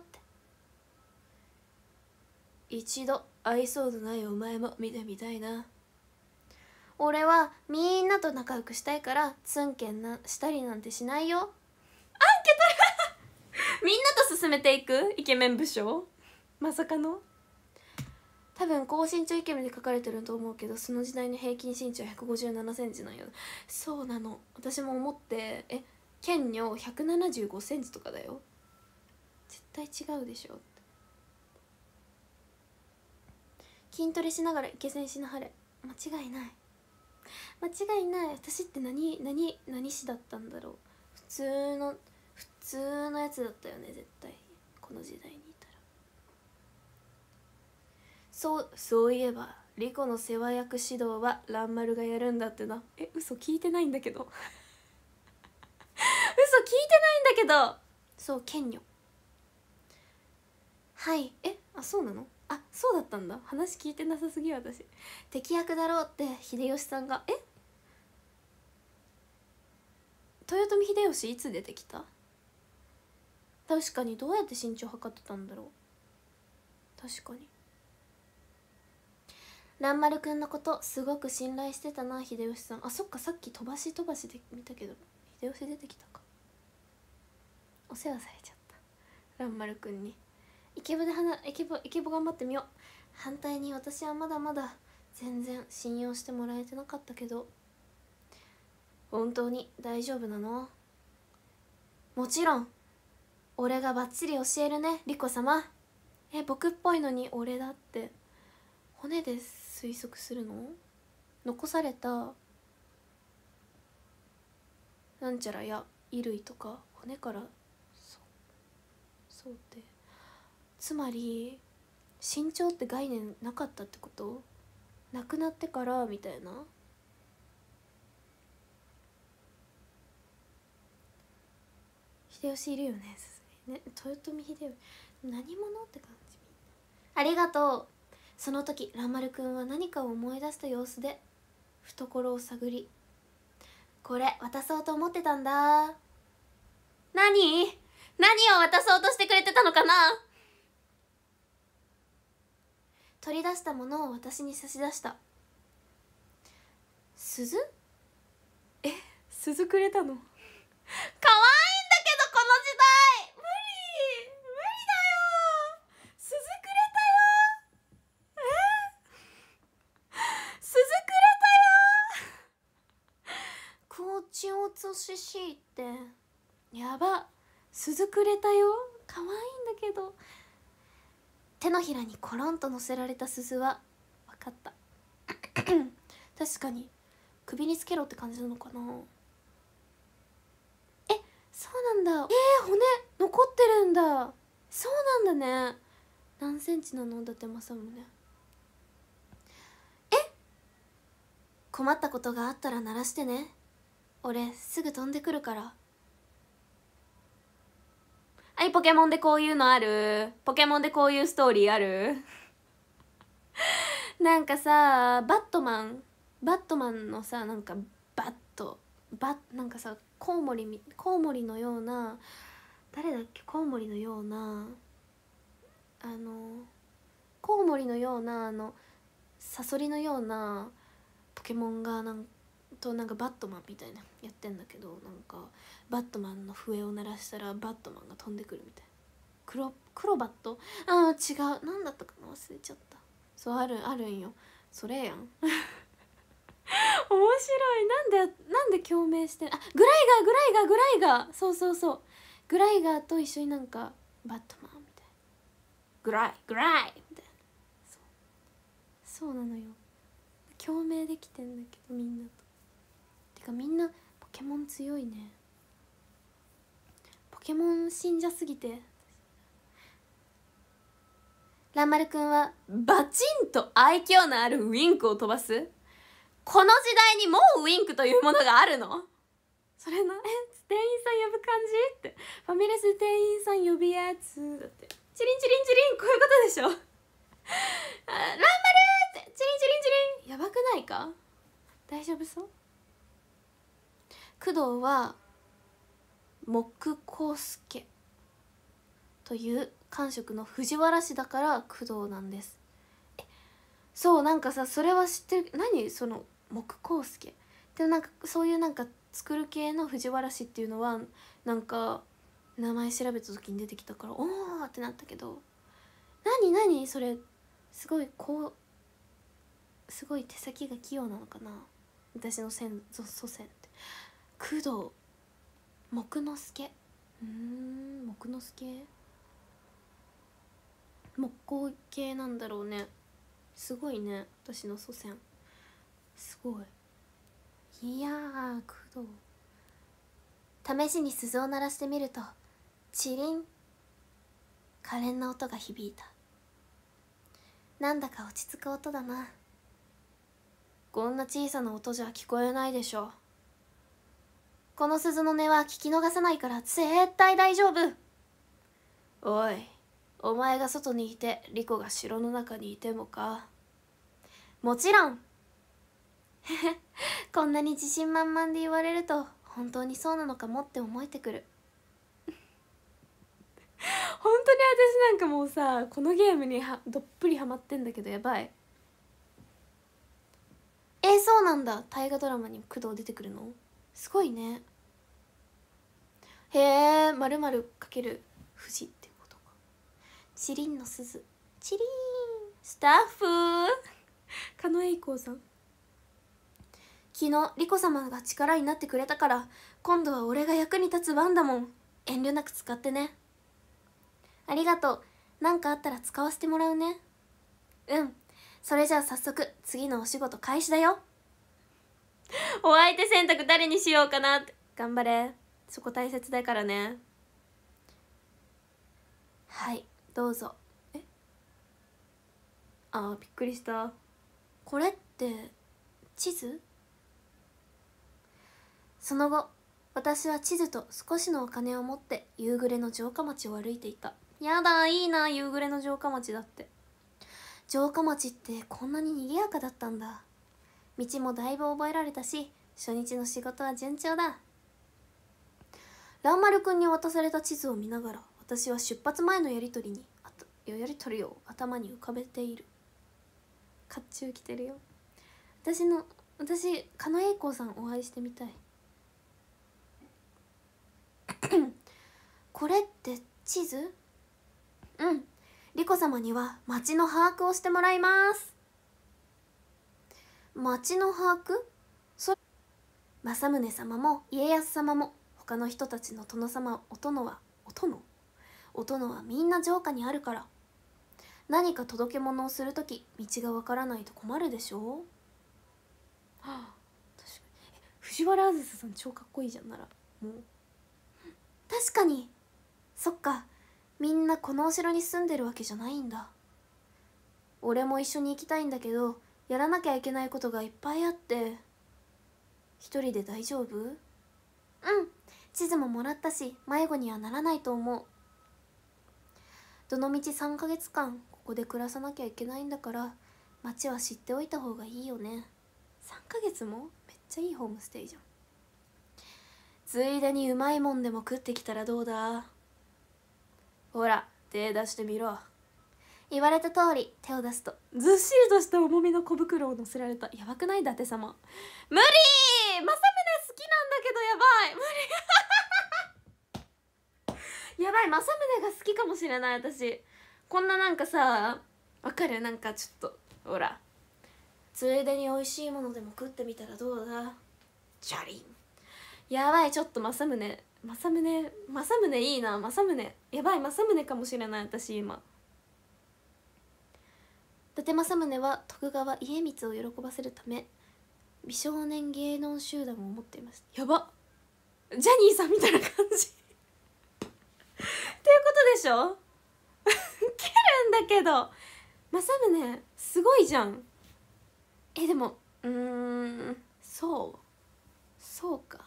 一度愛想のないお前も見てみたいな。俺はみんなと仲良くしたいからツンケンなしたりなんてしないよ。あんけたみんなと進めていくイケメン武将。まさかの。多分高身長イケメンで書かれてると思うけどその時代の平均身長ひゃくごじゅうななセンチなんよ。そうなの私も思って。え剣女ひゃくななじゅうごセンチとかだよ。絶対違うでしょって。筋トレしながらイケセンしなはれ。間違いない間違いない。私って何何何師だったんだろう。普通の普通のやつだったよね絶対この時代にいたら。そうそういえばリコの世話役指導は蘭丸がやるんだってな。え嘘聞いてないんだけど嘘聞いてないんだけど。そう剣女。はいえあそうなの。あそうだったんだ。話聞いてなさすぎ私。敵役だろうって秀吉さんが。え豊臣秀吉いつ出てきた？確かにどうやって身長測ってたんだろう。確かに蘭丸くんのことすごく信頼してたな秀吉さん。あ、そっか、さっき飛ばし飛ばしで見たけど秀吉出てきたか。お世話されちゃった蘭丸くんに。イケボで花イケボイケボ頑張ってみよう。反対に私はまだまだ全然信用してもらえてなかったけど。本当に大丈夫なの？もちろん俺がバッチリ教えるね、リコ様。え、僕っぽいのに俺だって骨で推測するの？残されたなんちゃらや衣類とか骨からそうそうってつまり身長って概念なかったってこと？亡くなってからみたいな。秀吉いるよね、ね、豊臣秀吉何者って感じ。ありがとう。その時蘭丸くんは何かを思い出した様子で懐を探り、これ渡そうと思ってたんだ。何？何を渡そうとしてくれてたのかな。取り出したものを私に差し出した。鈴？え、鈴くれたの？かわいいんだけどこの時代無理無理だよ。鈴くれたよ。え鈴くれたよ。高知をつししってやば。鈴くれたよ。かわいいんだけど。手のひらにコロンと乗せられた鈴は分かった確かに首につけろって感じなのかな。え、そうなんだ。えー、骨残ってるんだ。そうなんだね。何センチなの？伊達政宗。え、困ったことがあったら鳴らしてね。俺すぐ飛んでくるから。はい、ポケモンでこういうのある？ポケモンでこういうストーリーある？なんかさ、バットマンバットマンのさ、なんかバットバッなんかさ、コウモリみコウモリのような、誰だっけ、コウモリのようなあのコウモリのようなあのサソリのようなポケモンがなんとなんかバットマンみたいなやってんだけど、なんかバットマンの笛を鳴らしたらバットマンが飛んでくるみたいな。クロクロバット、ああ違う、なんだったかな、忘れちゃった。そう、あるあるんよ、それやん面白い。なんでなんで共鳴してん、あ、グライガーグライガーグライガー、そうそうそう、グライガーと一緒になんかバットマンみたいな、グライグライみたいな。そうそうなのよ、共鳴できてんだけどみんなと。てかみんなポケモン強いね。ポケモン信者すぎて。蘭丸くんはバチンと愛嬌のあるウインクを飛ばす。この時代にもうウインクというものがあるの？それな、え、店員さん呼ぶ感じって、ファミレス店員さん呼ぶやつだって、チリンチリンチリン、こういうことでしょあ、蘭丸ってチリンチリンチリン、やばくないか？大丈夫そう？工藤は木工助という官職の藤原氏だから工藤なんです。え、そう、なんかさ、それは知ってる。何その木工助でもなんかそういうなんか作る系の藤原氏っていうのはなんか名前調べた時に出てきたからおーってなったけど、何何それ、すごいこうすごい手先が器用なのかな、私の先祖祖先って。工藤木之助、うーん、木之助、木工系なんだろうね。すごいね、私の祖先すごい。いやー、工藤。試しに鈴を鳴らしてみるとチリン、可憐な音が響いた。なんだか落ち着く音だな。こんな小さな音じゃ聞こえないでしょ。この鈴の音は聞き逃さないから絶対大丈夫。おい、お前が外にいてリコが城の中にいてもか？もちろんこんなに自信満々で言われると本当にそうなのかもって思えてくる本当に私なんかもうさ、このゲームにはどっぷりハマってんだけど、やばい。 えー、そうなんだ。大河ドラマに工藤出てくるの？すごいね。へえ、まるまるかける富士ってことか。チリンの鈴、チリーン。スタッフ狩野英孝さん、昨日リコ様が力になってくれたから、今度は俺が役に立つ番だもん。遠慮なく使ってね。ありがとう。なんかあったら使わせてもらうね。うん。それじゃあ早速次のお仕事開始だよ。お相手選択誰にしようかなって。頑張れ、そこ大切だからね。はい、どうぞ。え、あー、びっくりした。これって地図？その後私は地図と少しのお金を持って夕暮れの城下町を歩いていた。やだ、いいな、夕暮れの城下町だって。城下町ってこんなに賑やかだったんだ。道もだいぶ覚えられたし、初日の仕事は順調だ。蘭丸くんに渡された地図を見ながら、私は出発前のやりとりにあたやりとりを頭に浮かべている。甲冑着てるよ。私の私狩野英孝さんお会いしてみたい。これって地図？うん、リコ様には町の把握をしてもらいます。町の把握？そ政宗様も家康様も他の人たちの殿様、お殿はお殿お殿はみんな城下にあるから、何か届け物をするとき道がわからないと困るでしょう。はあ、確かに。え、藤原あずささん超かっこいいじゃん。ならもう確かに。そっか、みんなこのお城に住んでるわけじゃないんだ。俺も一緒に行きたいんだけど、やらなきゃいけないことがいっぱいあって。一人で大丈夫？うん、地図ももらったし迷子にはならないと思う。どのみちさんかげつかんここで暮らさなきゃいけないんだから、町は知っておいた方がいいよね。さんかげつも？めっちゃいいホームステイじゃん。ついでにうまいもんでも食ってきたらどうだ。ほら手出してみろ。言われた通り手を出すと、ずっしりとした重みの小袋を乗せられた。やばくない？伊達様無理。政宗好きなんだけど、やばい無理やばい、政宗が好きかもしれない。私こんななんかさ、わかる？なんかちょっとほら、ついでに美味しいものでも食ってみたらどうだ。チャリン。やばい、ちょっと政宗政宗政宗いいな。政宗やばい、政宗かもしれない私今。伊達政宗は徳川家光を喜ばせるため美少年芸能集団を持っていました。やば、ジャニーさんみたいな感じっていうことでしょ蹴るんだけど、政宗すごいじゃん。え、でもうーん、そうそうか。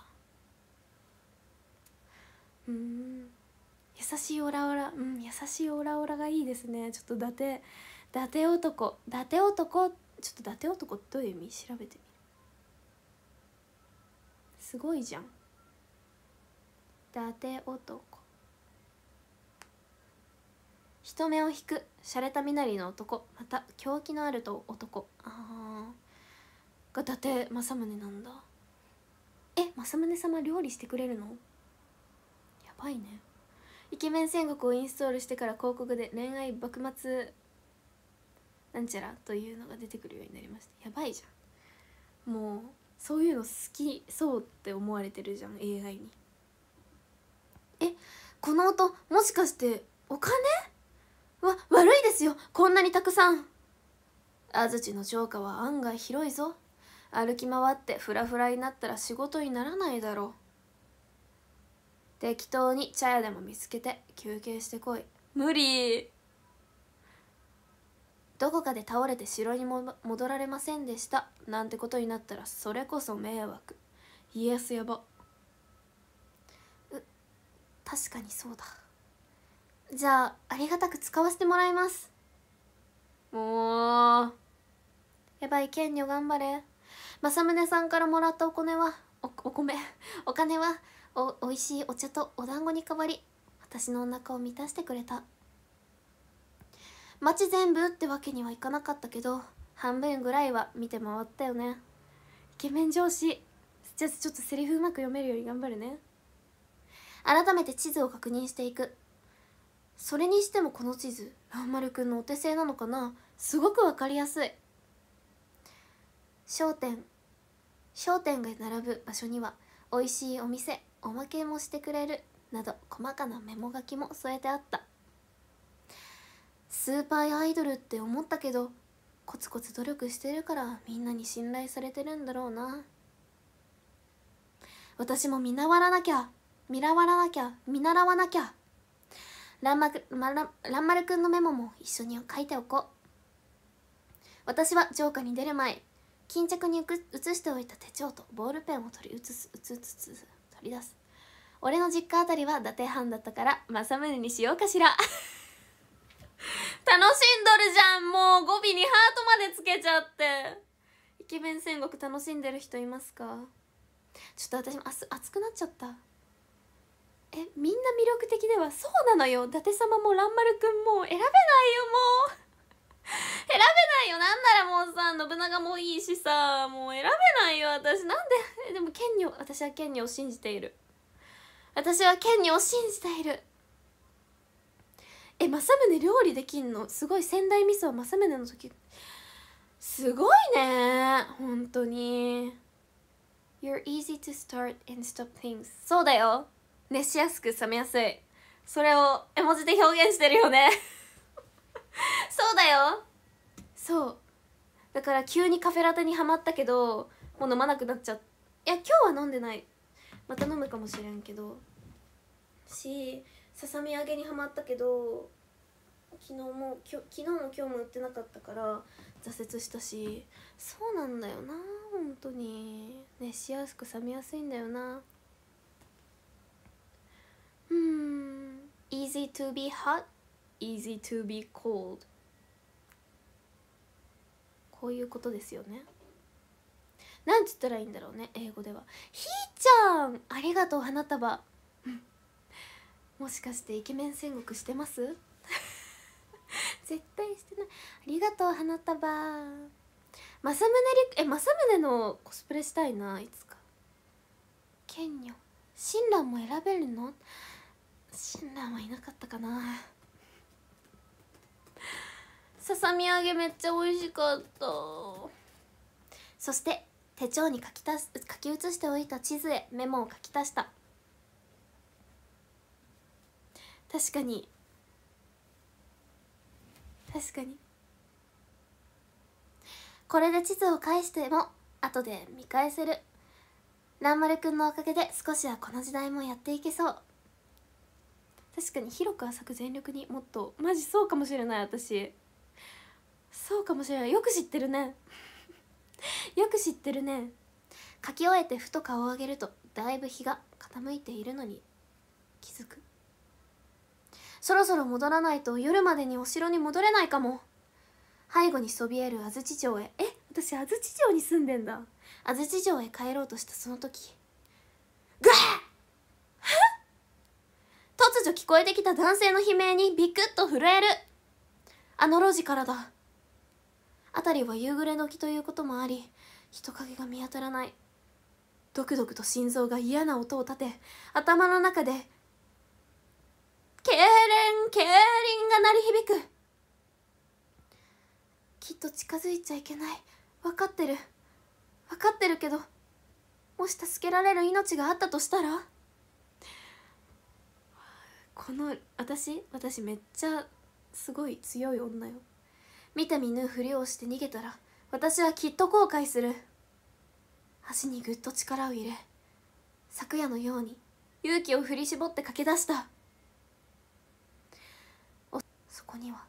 うーん、優しいオラオラ、うん、優しいオラオラがいいですね。ちょっと伊達伊達男伊達男、ちょっと伊達男ってどういう意味調べてみる。すごいじゃん。伊達男、人目を引く洒落た身なりの男、また狂気のあると男、あーが伊達政宗なんだ。え、政宗様料理してくれるの？やばいね。イケメン戦国をインストールしてから広告で恋愛幕末なんちゃらというのが出てくるようになりました。やばいじゃん。もうそういうの好きそうって思われてるじゃん エーアイ に。え、この音もしかしてお金？わ、悪いですよ、こんなにたくさん。安土の城下は案外広いぞ。歩き回ってフラフラになったら仕事にならないだろう。適当に茶屋でも見つけて休憩してこい。無理。どこかで倒れて城にも戻られませんでしたなんてことになったらそれこそ迷惑。家康やば。う、確かにそうだ。じゃあありがたく使わせてもらいます。もうやばい、剣女頑張れ。政宗さんからもらったお米はおお米お金はおおいしいお茶とお団子に代わり私のお腹を満たしてくれた。町全部ってわけにはいかなかったけど半分ぐらいは見て回ったよね。 ケメン上司。じゃあちょっとセリフうまく読めるように頑張るね。改めて地図を確認していく。それにしてもこの地図、蘭丸くんのお手製なのかな。すごくわかりやすい。商店商店が並ぶ場所には美味しいお店、おまけもしてくれるなど細かなメモ書きも添えてあった。スーパーアイドルって思ったけど、コツコツ努力してるからみんなに信頼されてるんだろうな。私も見習わなきゃ見習わなきゃ見習わなきゃ。蘭丸蘭丸くんのメモも一緒に書いておこう。私は城下に出る前、巾着に写しておいた手帳とボールペンを取り写す写つつ取り出す。俺の実家あたりは伊達藩だったから政宗にしようかしら。楽しんどるじゃん、もう語尾にハートまでつけちゃって。イケメン戦国楽しんでる人いますか？ちょっと私も熱熱くなっちゃった。え、みんな魅力的ではそうなのよ。伊達様も蘭丸くんも選べないよ、もう選べないよ。なんならもうさ、信長もいいしさ、もう選べないよ私。なんで。でも剣女、私は剣女を信じている。私は剣女を信じている。え、政宗料理できんのすごい。仙台味噌は政宗の時すごいね、本当に。 You're easy to start and stop things。 そうだよ、熱しやすく冷めやすい。それを絵文字で表現してるよね。そうだよ。そうだから急にカフェラテにはまったけどもう飲まなくなっちゃっ。いや今日は飲んでない、また飲むかもしれんけどし、ささみ揚げにはまったけど昨日もきょ昨日も今日も売ってなかったから挫折したし。そうなんだよな、本当に熱しやすく冷めやすいんだよな。うーん easy to be hot easy to be cold、 こういうことですよね。なんて言ったらいいんだろうね、英語では。ひーちゃんありがとう花束。もしかしてイケメン戦国してます？絶対してない。ありがとう花束。政宗りえ政宗のコスプレしたいな、いつか。剣女親鸞も選べるの？親鸞はいなかったかな。ささみ揚げめっちゃ美味しかった。そして手帳に書きたす書き写しておいた地図へメモを書き足した。確かに確かにこれで地図を返しても後で見返せる。蘭丸くんのおかげで少しはこの時代もやっていけそう。確かに広く浅く全力に、もっとマジそうかもしれない。私そうかもしれない。よく知ってるね。よく知ってるね。書き終えてふと顔を上げるとだいぶ日が傾いているのに気づく。そろそろ戻らないと夜までにお城に戻れないかも。背後にそびえる安土城へ。え、私安土城に住んでんだ。安土城へ帰ろうとしたその時、グワー突如聞こえてきた男性の悲鳴にビクッと震える。あの路地からだ。辺りは夕暮れ時ということもあり人影が見当たらない。ドクドクと心臓が嫌な音を立て、頭の中で痙攣痙攣が鳴り響く。きっと近づいちゃいけない。分かってる分かってるけど、もし助けられる命があったとしたら。この私私めっちゃすごい強い女よ。見て見ぬふりをして逃げたら私はきっと後悔する。足にぐっと力を入れ、昨夜のように勇気を振り絞って駆け出した。おそこには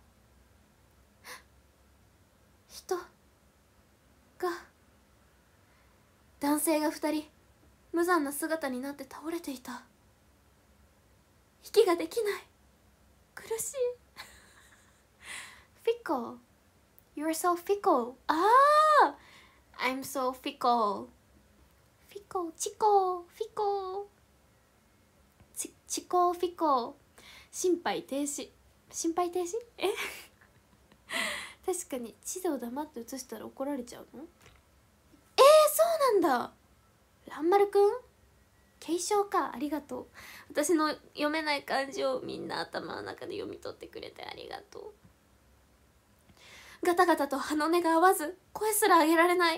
人が、男性が二人無残な姿になって倒れていた。息ができない。苦しい。fickle you're so fickle。 ああ I'm so fickle fickle チコフィコチチコフィコ。心肺停止心肺停止え確かに地図を黙って写したら怒られちゃうの。えー、そなんだ。らんまるくん継承か。ありがとう。私の読めない漢字をみんな頭の中で読み取ってくれてありがとう。ガタガタと歯の根が合わず声すら上げられない。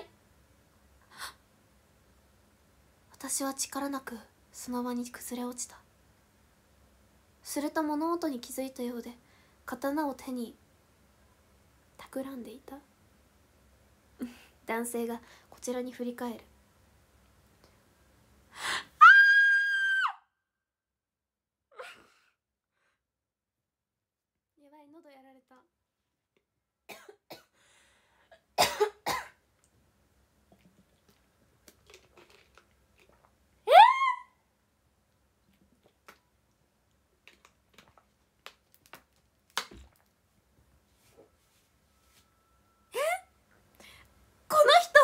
私は力なくその場に崩れ落ちた。すると物音に気づいたようで刀を手に企んでいた男性がこちらに振り返る。やばい、喉やられた。この人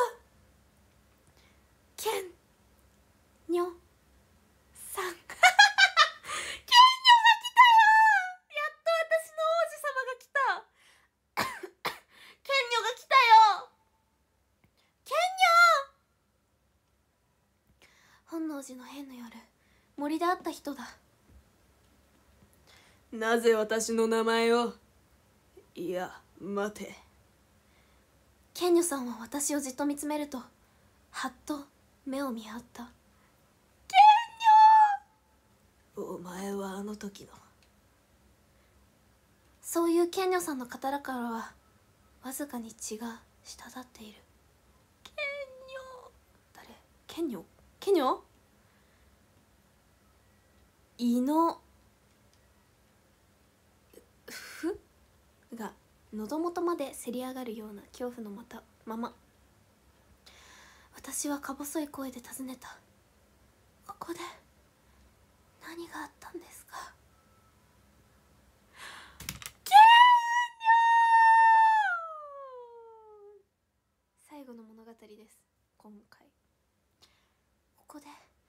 ケンニョさんケンニョが来たよ。やっと私の王子様が来た。ケンニョが来たよ。ケンニョ。本能寺の変の夜、森で会った人だ。 なぜ私の名前を。いや待て。 ケンニョさんは私をじっと見つめるとはっと目を見張った。ケンニョ、お前はあの時の。 そういうケンニョさんの肩からはわずかに血が滴っている。ケンニョ。誰？ケンニョ？ケンニョ？胃のふが喉元までせり上がるような恐怖のまたまま、私はか細い声で尋ねた。ここで何があったんですか？ケンニョ。最後の物語です。今回ここで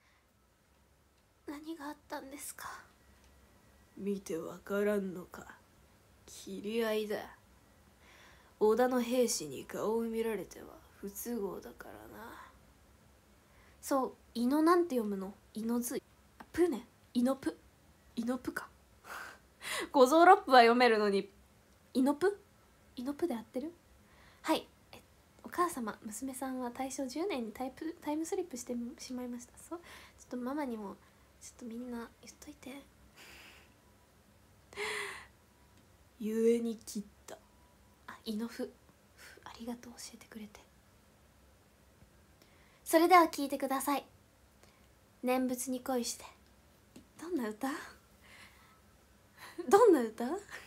何があったんですか？ 見てわからんのか。切り合いだ。織田の兵士に顔を見られては不都合だからな。 そう、胃のなんて読むの？胃のずプね。胃のプ胃のプか五臓六腑は読めるのに胃のプ胃のプで合ってる？はい。えお母様、娘さんは大正じゅうねんにタイプタイムスリップしてしまいました。そう、ちょっとママにもちょっとみんな言っといて。 ゆえに切った。 あ、胃のふありがとう、教えてくれて。それでは聞いてください。念仏に恋して。どんな歌？どんな歌？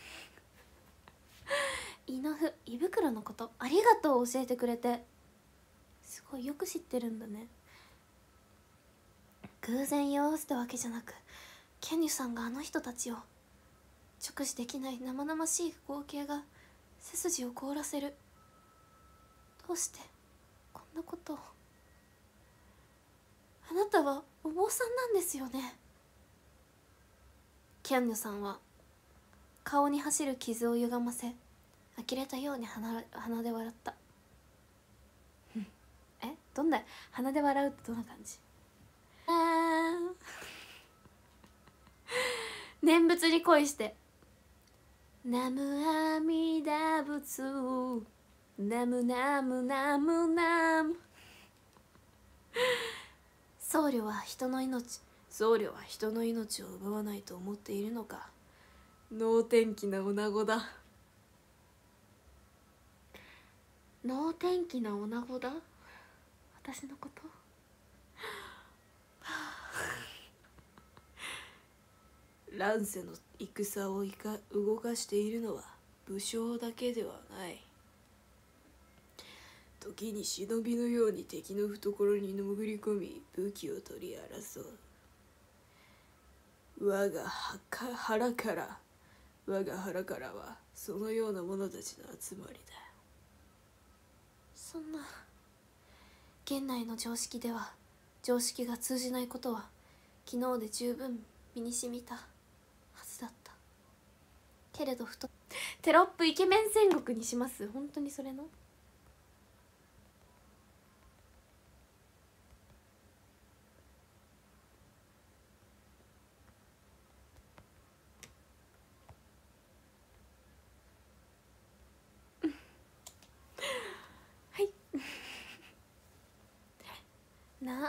胃のふ、胃袋のこと。ありがとう、教えてくれて。すごいよく知ってるんだね。偶然居合わせたわけじゃなく、ケンニュさんがあの人たちを直視できない生々しい光景が背筋を凍らせる。どうしてこんなことを。あなたはお坊さんなんですよね。ケンニョさんは顔に走る傷を歪ませ呆れたように鼻鼻で笑った。え、どんな鼻で笑うってどんな感じ？あ念仏に恋して。ナムアミダ仏ナムナムナムナム。僧侶は人の命僧侶は人の命を奪わないと思っているのか。能天気な女子だ。 能天気な女子だ。私のこと乱世の戦をいか動かしているのは武将だけではない。時に忍びのように敵の懐に潜り込み武器を取り争う。我が腹から我が腹からはそのような者たちの集まりだ。 そんな現内の常識では常識が通じないことは昨日で十分身にしみたはずだった。けれどふとテロップイケメン戦国にします。本当にそれのな。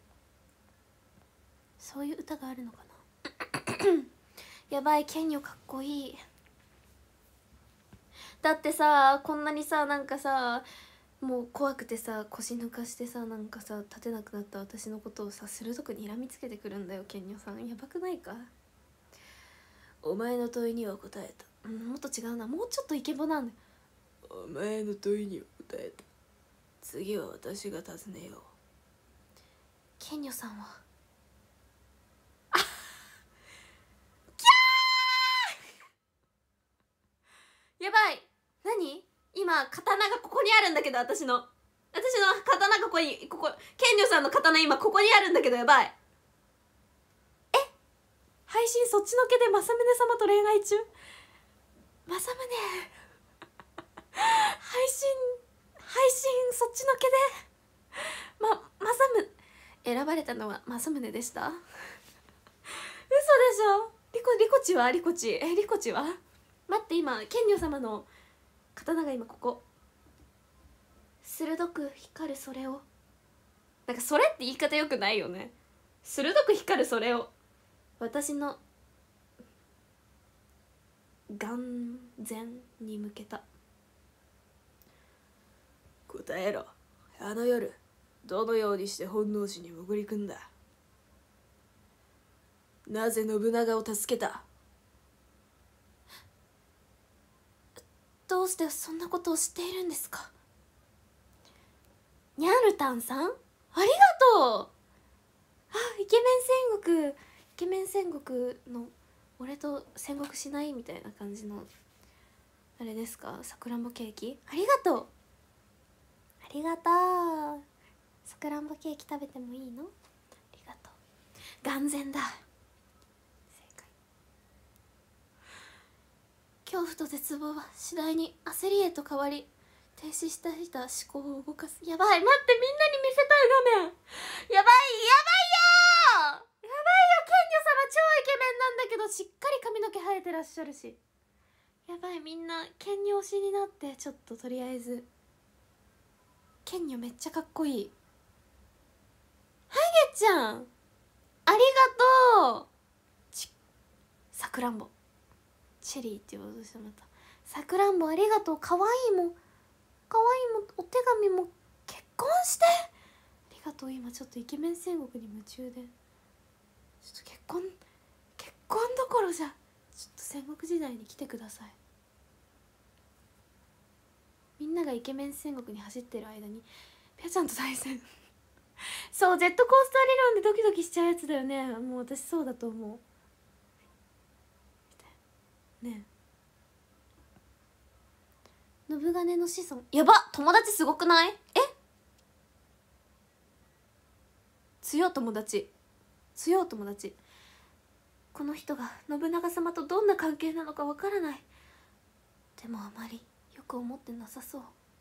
そういう歌があるのかなやばい、ケンニョかっこいい。だってさ、こんなにさ、なんかさ、もう怖くてさ、腰抜かしてさ、なんかさ、立てなくなった私のことをさ、鋭く睨みつけてくるんだよ、ケンニョさん。やばくないか。 お前の問いには答えた。 うん、もっと違うな、もうちょっとイケボなんだよ。 お前の問いには答えた。次は私が尋ねよう。 ケンニョさんはやばい、何今刀がここにあるんだけど、私の私の刀がここに、ここケンニョさんの刀今ここにあるんだけど、やばい。え、配信そっちのけで政宗様と恋愛中。政宗配信配信そっちのけでま政宗選ばれたのは政宗でした。嘘でしょ。リコリコチはリコチえリコチは待って、今ケンニョ様の刀が今ここ、鋭く光るそれを、なんかそれって言い方よくないよね。鋭く光るそれを私の眼前に向けた。 答えろ。あの夜どのようにして本能寺に潜り込んだ。なぜ信長を助けた。 どうしてそんなことを知っているんですか。ニャルタンさん、ありがとう。あ、イケメン戦国、イケメン戦国の俺と戦国しないみたいな感じのあれですか。さくらんぼケーキありがとう。ありがとう。さくらんぼケーキ食べてもいいの。ありがとう。眼前だ。恐怖と絶望は次第に焦りへと変わり、停止したいた思考を動かす。やばい、待って、みんなに見せたい画面。やばい、やばいよ、やばいよ、ケンニョ様超イケメンなんだけど、しっかり髪の毛生えてらっしゃるし。やばい、みんなケンニョ推しになって、ちょっととりあえずケンニョめっちゃかっこいい。ハゲちゃんありがとう。ちさくらんぼチェリーって言おうとしてまた。さくらんぼありがとう。かわいいもかわいいもお手紙も結婚してありがとう。今ちょっとイケメン戦国に夢中で、ちょっと結婚結婚どころじゃ、ちょっと戦国時代に来てください。みんながイケメン戦国に走ってる間にペアちゃんと対戦そう、ジェットコースター理論でドキドキしちゃうやつだよね。もう私そうだと思うね。え信金の子孫、やば、友達すごくない？え、強い友達、強い友達。この人が信長様とどんな関係なのかわからない。でもあまりよく思ってなさそう。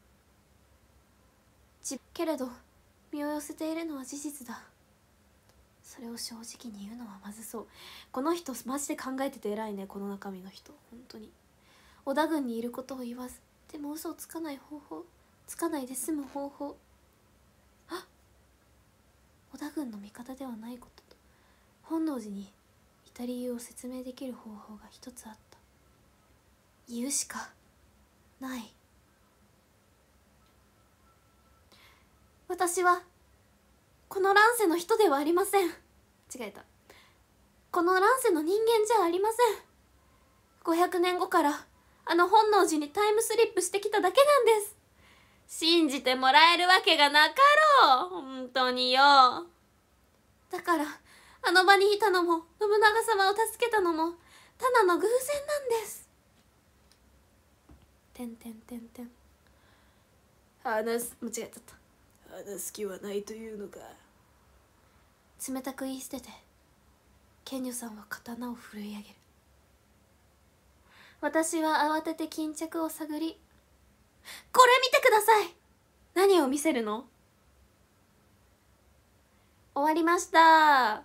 じけれど身を寄せているのは事実だ。それを正直に言うのはまずそう。この人マジで考えてて偉いね、この中身の人。本当に織田軍にいることを言わず、でも嘘をつかない方法、つかないで済む方法。あ、織田軍の味方ではないことと本能寺にいた理由を説明できる方法が一つあった。言うしかない。私はこの乱世の人ではありません。違えた。この乱世の人間じゃありません。ごひゃくねんごからあの本能寺にタイムスリップしてきただけなんです。信じてもらえるわけがなかろう、本当によ。だからあの場にいたのも信長様を助けたのもただの偶然なんです。てんてんてんてん。 話す間違えちゃった。話す気はないというのか。 冷たく言い捨ててケンニョさんは刀を振るい上げる。私は慌てて巾着を探り、これ見てください。何を見せるの？終わりました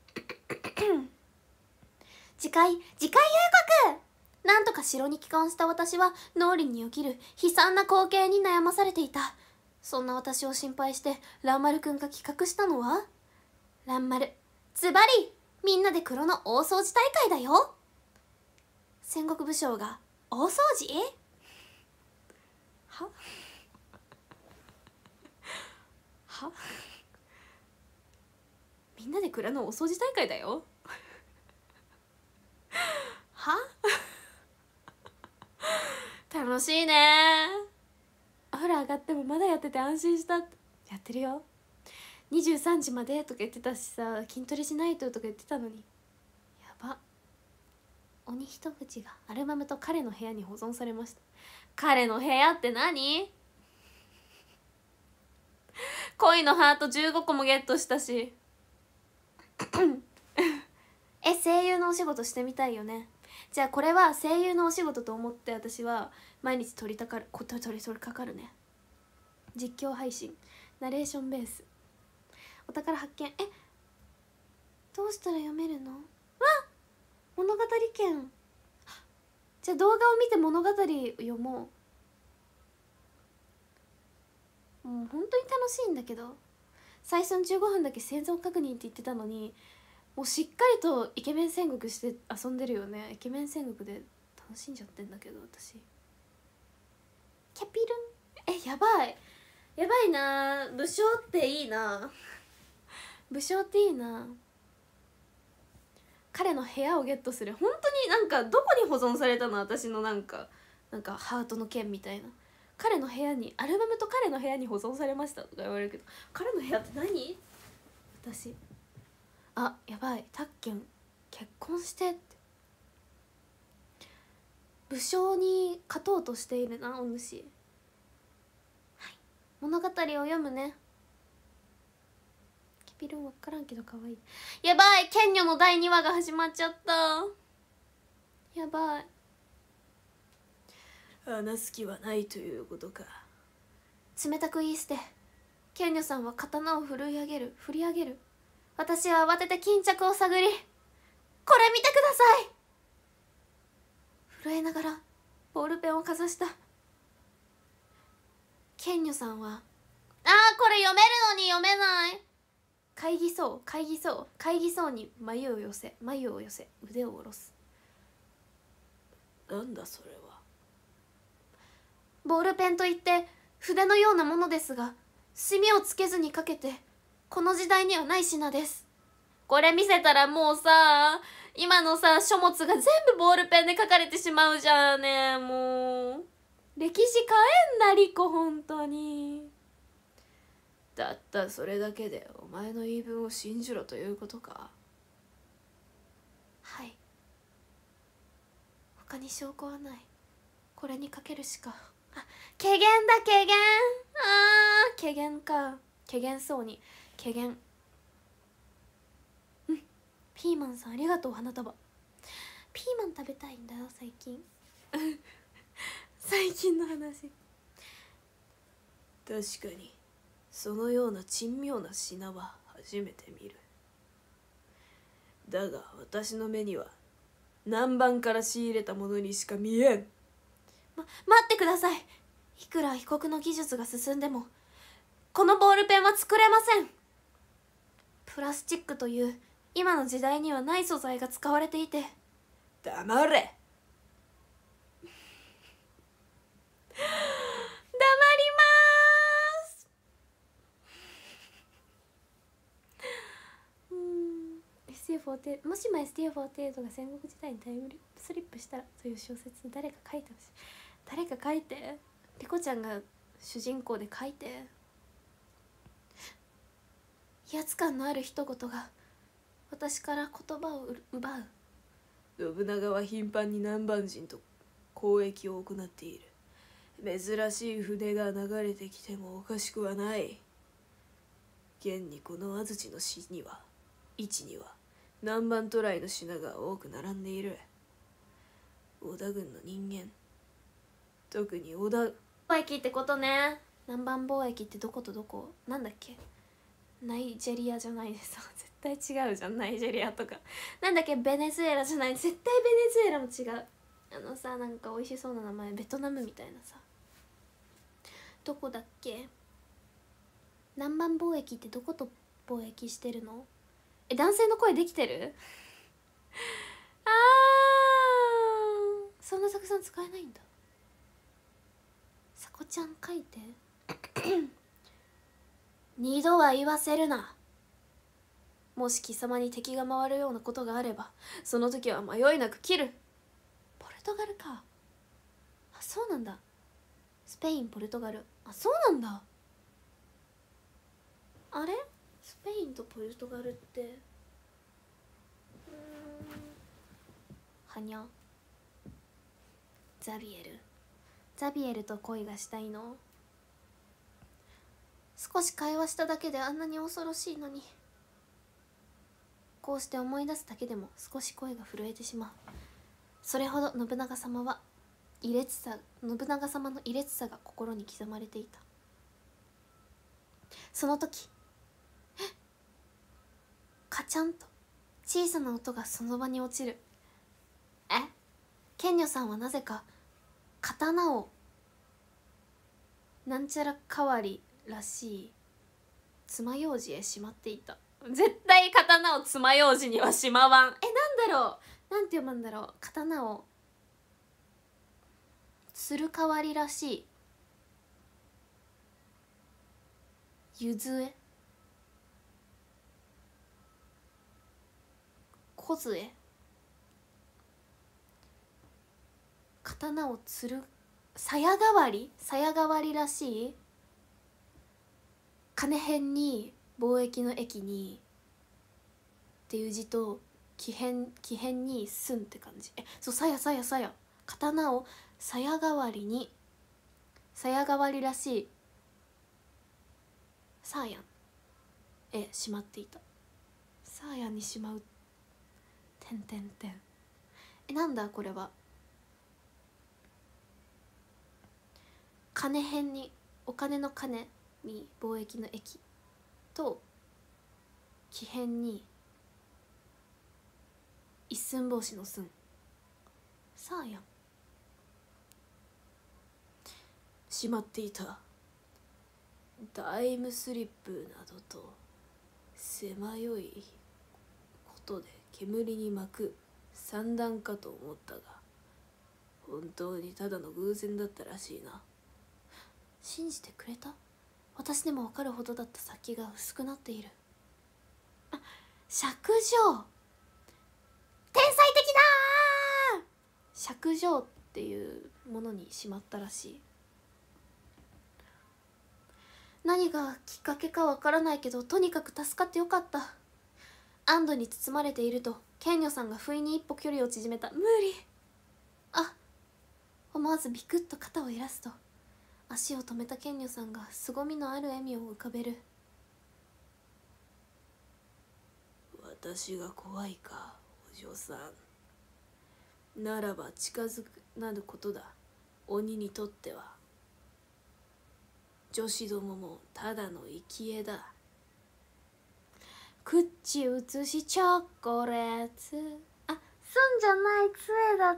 次回次回予告。なんとか城に帰還した私は脳裏に起きる悲惨な光景に悩まされていた。 そんな私を心配して蘭丸くんが企画したのは、蘭丸ズバリみんなで黒の大掃除大会だよ。戦国武将が大掃除ははみんなで蔵のお掃除大会だよは楽しいね。お風呂上がってもまだやってて安心した。やってるよ。にじゅうさんじまでとか言ってたしさ、筋トレしないととか言ってたのに。やば。鬼一口がアルバムと彼の部屋に保存されました。彼の部屋って何？恋のハートじゅうごこもゲットしたしえ、声優のお仕事してみたいよね。じゃあこれは声優のお仕事と思って私は毎日取りたかるこ取り取りかかるね。実況配信、ナレーションベース、お宝発見。え、どうしたら読めるの？わっ、物語券。じゃあ動画を見て物語を読もう。もう本当に楽しいんだけど、最初のじゅうごふんだけ生存確認って言ってたのに、もうしっかりとイケメン戦国して遊んでるよね。イケメン戦国で楽しんじゃってんだけど私。キャピルン、え、やばいやばいな。武将っていいな武将っていいな。彼の部屋をゲットする。本当になんかどこに保存されたの私のなんかなんかハートの剣みたいな。彼の部屋に、アルバムと彼の部屋に保存されましたとか言われるけど、彼の部屋って何？私、あ、やばい、たっきゅん結婚してって。武将に勝とうとしているなお主。はい、物語を読むね。キピルン分からんけど可愛い。やばい、剣女のだいにわが始まっちゃった。やばい。 話す気はないということか。 冷たく言い捨て、剣女さんは刀を振り上げる振り上げる。私は慌てて巾着を探り、これ見てください。震えながらボールペンをかざした。剣女さんは、あー、これ読めるのに読めない。会議そう会議そう会議そうに眉を寄せ眉を寄せ腕を下ろす。 なんだそれは。 ボールペンといって筆のようなものですが、墨をつけずに書けてこの時代にはない品です。これ見せたらもうさ、今のさ書物が全部ボールペンで書かれてしまうじゃんね。もう歴史変えんなリコ、本当に。 だったそれだけでお前の言い分を信じろということか。 はい、他に証拠はない。これにかけるしか。あ、軽減だ軽減。あー、軽減か。軽減そうに軽減。うん、ピーマンさんありがとう。花束。ピーマン食べたいんだよ最近最近の話。 確かにそのような珍妙な品は初めて見る。だが私の目には南蛮から仕入れたものにしか見えん。 ま、待ってください。いくら被告の技術が進んでもこのボールペンは作れません。プラスチックという今の時代にはない素材が使われていて。 黙れ黙りますうん エスティーフォーティーエイト もしも エスティーフォーティーエイト が戦国時代にタイムスリップしたらという小説誰か書いてほしい。誰か書いて。リコちゃんが主人公で書いて。威圧感のある一言が私から言葉を奪う。 信長は頻繁に南蛮人と交易を行っている。珍しい船が流れてきてもおかしくはない。現にこの安土の市には位置には南蛮渡来の品が多く並んでいる。織田軍の人間、特に織田貿易ってことね。南蛮貿易ってどことどこなんだっけ。ナイジェリアじゃないです絶対違うじゃん。ナイジェリアとかなんだっけ、ベネズエラじゃない。絶対ベネズエラも違う。あのさ、なんか美味しそうな名前、ベトナムみたいなさ。どこだっけ。 南蛮貿易ってどこと貿易してるの？え、男性の声できてる？あー、そんなたくさん使えないんだ。さこちゃん書いて。二度は言わせるな。もし貴様に敵が回るようなことがあれば、その時は迷いなく切る。ポルトガルか。あ、そうなんだ。スペイン、ポルトガル。あ、そうなんだ。あれ、スペインとポルトガルって、うーん、はにゃ。ザビエル。ザビエルと恋がしたいの？少し会話しただけであんなに恐ろしいのに。こうして思い出すだけでも少し声が震えてしまう。それほど信長様は卑劣さ信長様の卑劣さが心に刻まれていた。その時、カチャンと小さな音がその場に落ちる。え、ケンニョさんはなぜか刀をなんちゃら代わりらしい爪楊枝へしまっていた。絶対刀を爪楊枝にはしまわん。え、なんだろう、なんて読むんだろう。刀をする代わりらしいゆずえこずえ刀をつる鞘代わり鞘代わりらしい金辺に貿易の駅にっていう字と木偏木偏にすんって感じ。え、そう、鞘鞘鞘刀を鞘代わりに鞘代わりらしいサーヤンへしまっていた。サーヤンにしまうてんてんてん。え、なんだこれは。金辺にお金の金に貿易の駅と木偏に一寸法師の寸サーヤンしまっていた。タイムスリップなどと狭よいことで煙に巻く算段かと思ったが、本当にただの偶然だったらしいな。信じてくれた？私でも分かるほどだった先が薄くなっている。あ、釈上、天才的だー。釈上っていうものにしまったらしい。何がきっかけかわからないけど、とにかく助かってよかった。安堵に包まれているとケンニョさんが不意に一歩距離を縮めた。無理。あ、思わずビクッと肩を揺らすと足を止めたケンニョさんが凄みのある笑みを浮かべる。 私が怖いか、お嬢さん。ならば近づくなることだ。鬼にとっては女子どももただの生き餌だ。 口移しチョコレート。あ、すんじゃない杖だった。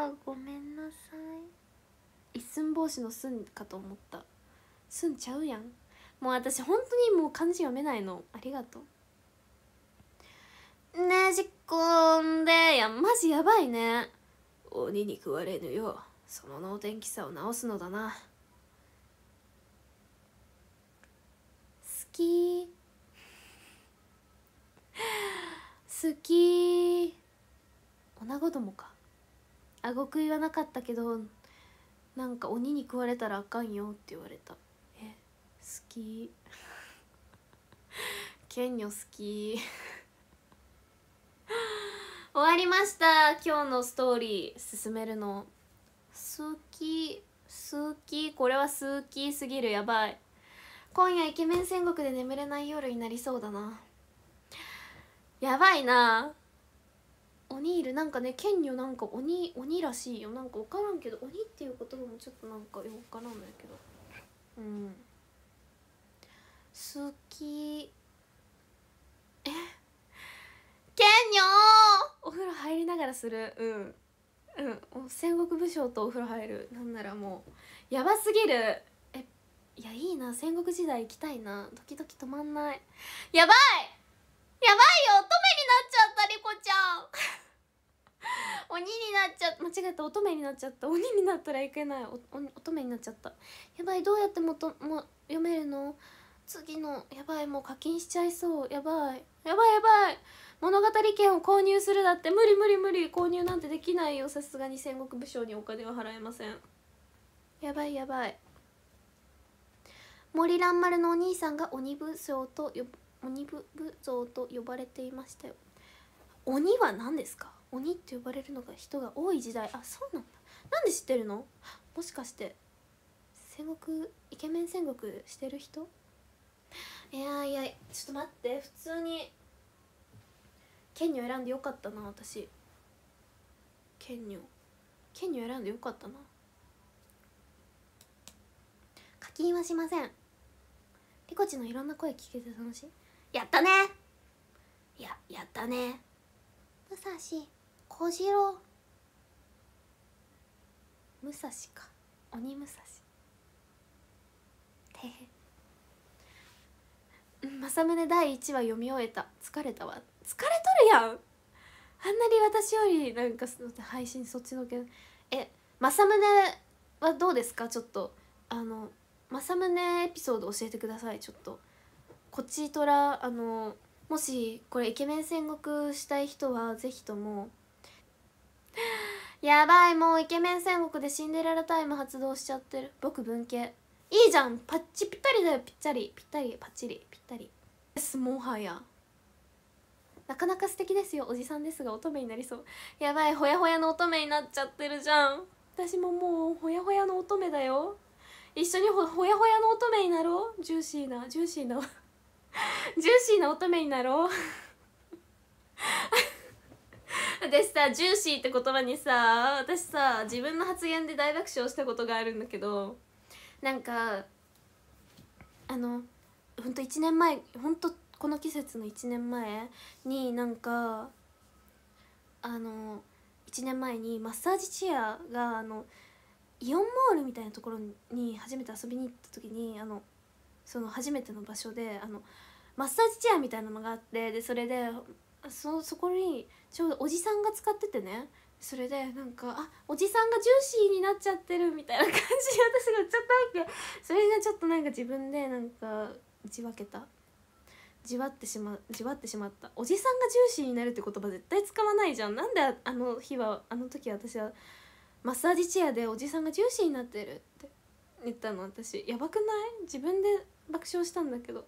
ごめんなさい。一寸法師のすんかと思った。すんちゃうやん。もう私本当にもう漢字読めないの。ありがとう。ねじ込んで。いやマジやばいね。 鬼に食われぬようその能天気さを直すのだな。 好き好き。女子供か。あご食いはなかったけど、なんか鬼に食われたらあかんよって言われた。え、好き。ケンニョ好き。終わりました。今日のストーリー進めるの好き好き。これは好きすぎる。やばい。今夜イケメン戦国で眠れない夜になりそうだな。やばいな。鬼いる。なんかね、ケンニョなんか鬼鬼らしいよ。なんか分からんけど、鬼っていう言葉もちょっとなんかよく分からんだけど、うん、好き。え、ケンニョお風呂入りながらする。うんうん、戦国武将とお風呂入る。なんならもうやばすぎる。え、 いやいいな、戦国時代行きたいな。ドキドキ止まんない。やばいやばいよ、乙女になっちゃったリコちゃん鬼になっちゃった。間違えた、乙女になっちゃった。鬼になったらいけない。おお乙女になっちゃった。やばい、どうやってもとも読めるの次の。やばい、もう課金しちゃいそう。やばいやばいやばい、物語券を購入するだって。無理無理無理、購入なんてできないよ。さすがに戦国武将にお金は払えません。やばいやばい。森蘭丸のお兄さんが鬼武将とよ鬼武像と呼ばれていましたよ。鬼は何ですか？鬼って呼ばれるのが人が多い時代。あ、そうなんだ。なんで知ってるの？もしかして戦国イケメン戦国してる人？いやいや、ちょっと待って、普通に剣女選んでよかったな。私剣女剣女選んでよかったな。課金はしません。リコチのいろんな声聞けて楽しい。やったね。いややったね。武蔵小次郎武蔵か、鬼武蔵てへ。政宗だいいちわ読み終えた。疲れたわ。疲れとるやん。あんなに私よりなんか配信そっちのけ。え、政宗はどうですか？ちょっとあの政宗エピソード教えてください。ちょっとこっちとら、あのもしこれイケメン戦国したい人はぜひとも。やばい、もうイケメン戦国でシンデレラタイム発動しちゃってる。僕文系いいじゃん。パッチぴったりだよ。ぴったりぴったりパッチリぴったりです。もはやなかなか素敵ですよ。おじさんですが乙女になりそう。やばい、ほやほやの乙女になっちゃってるじゃん。私ももうほやほやの乙女だよ。一緒に ほ, ほやほやの乙女になろう。ジューシーなジューシーなジューシーな乙女になろう私さ、ジューシーって言葉にさ、私さ自分の発言で大爆笑したことがあるんだけど、なんかあのほんといちねんまえ、ほんとこの季節のいちねんまえになんかあのいちねんまえにマッサージチェアがあのイオンモールみたいなところに初めて遊びに行った時に、あのその初めての場所であのマッサージチェアみたいなのがあって、でそれで そ, そこにちょうどおじさんが使っててね、それでなんかあおじさんがジューシーになっちゃってるみたいな感じで私が言っちゃったわけ。それがちょっとなんか自分でなんかじわけたじわってしまじわってしまった。おじさんがジューシーになるって言葉絶対使わないじゃん。なんであの日はあの時私はマッサージチェアでおじさんがジューシーになってるって言ったの。私やばくない？自分で爆笑したんだけど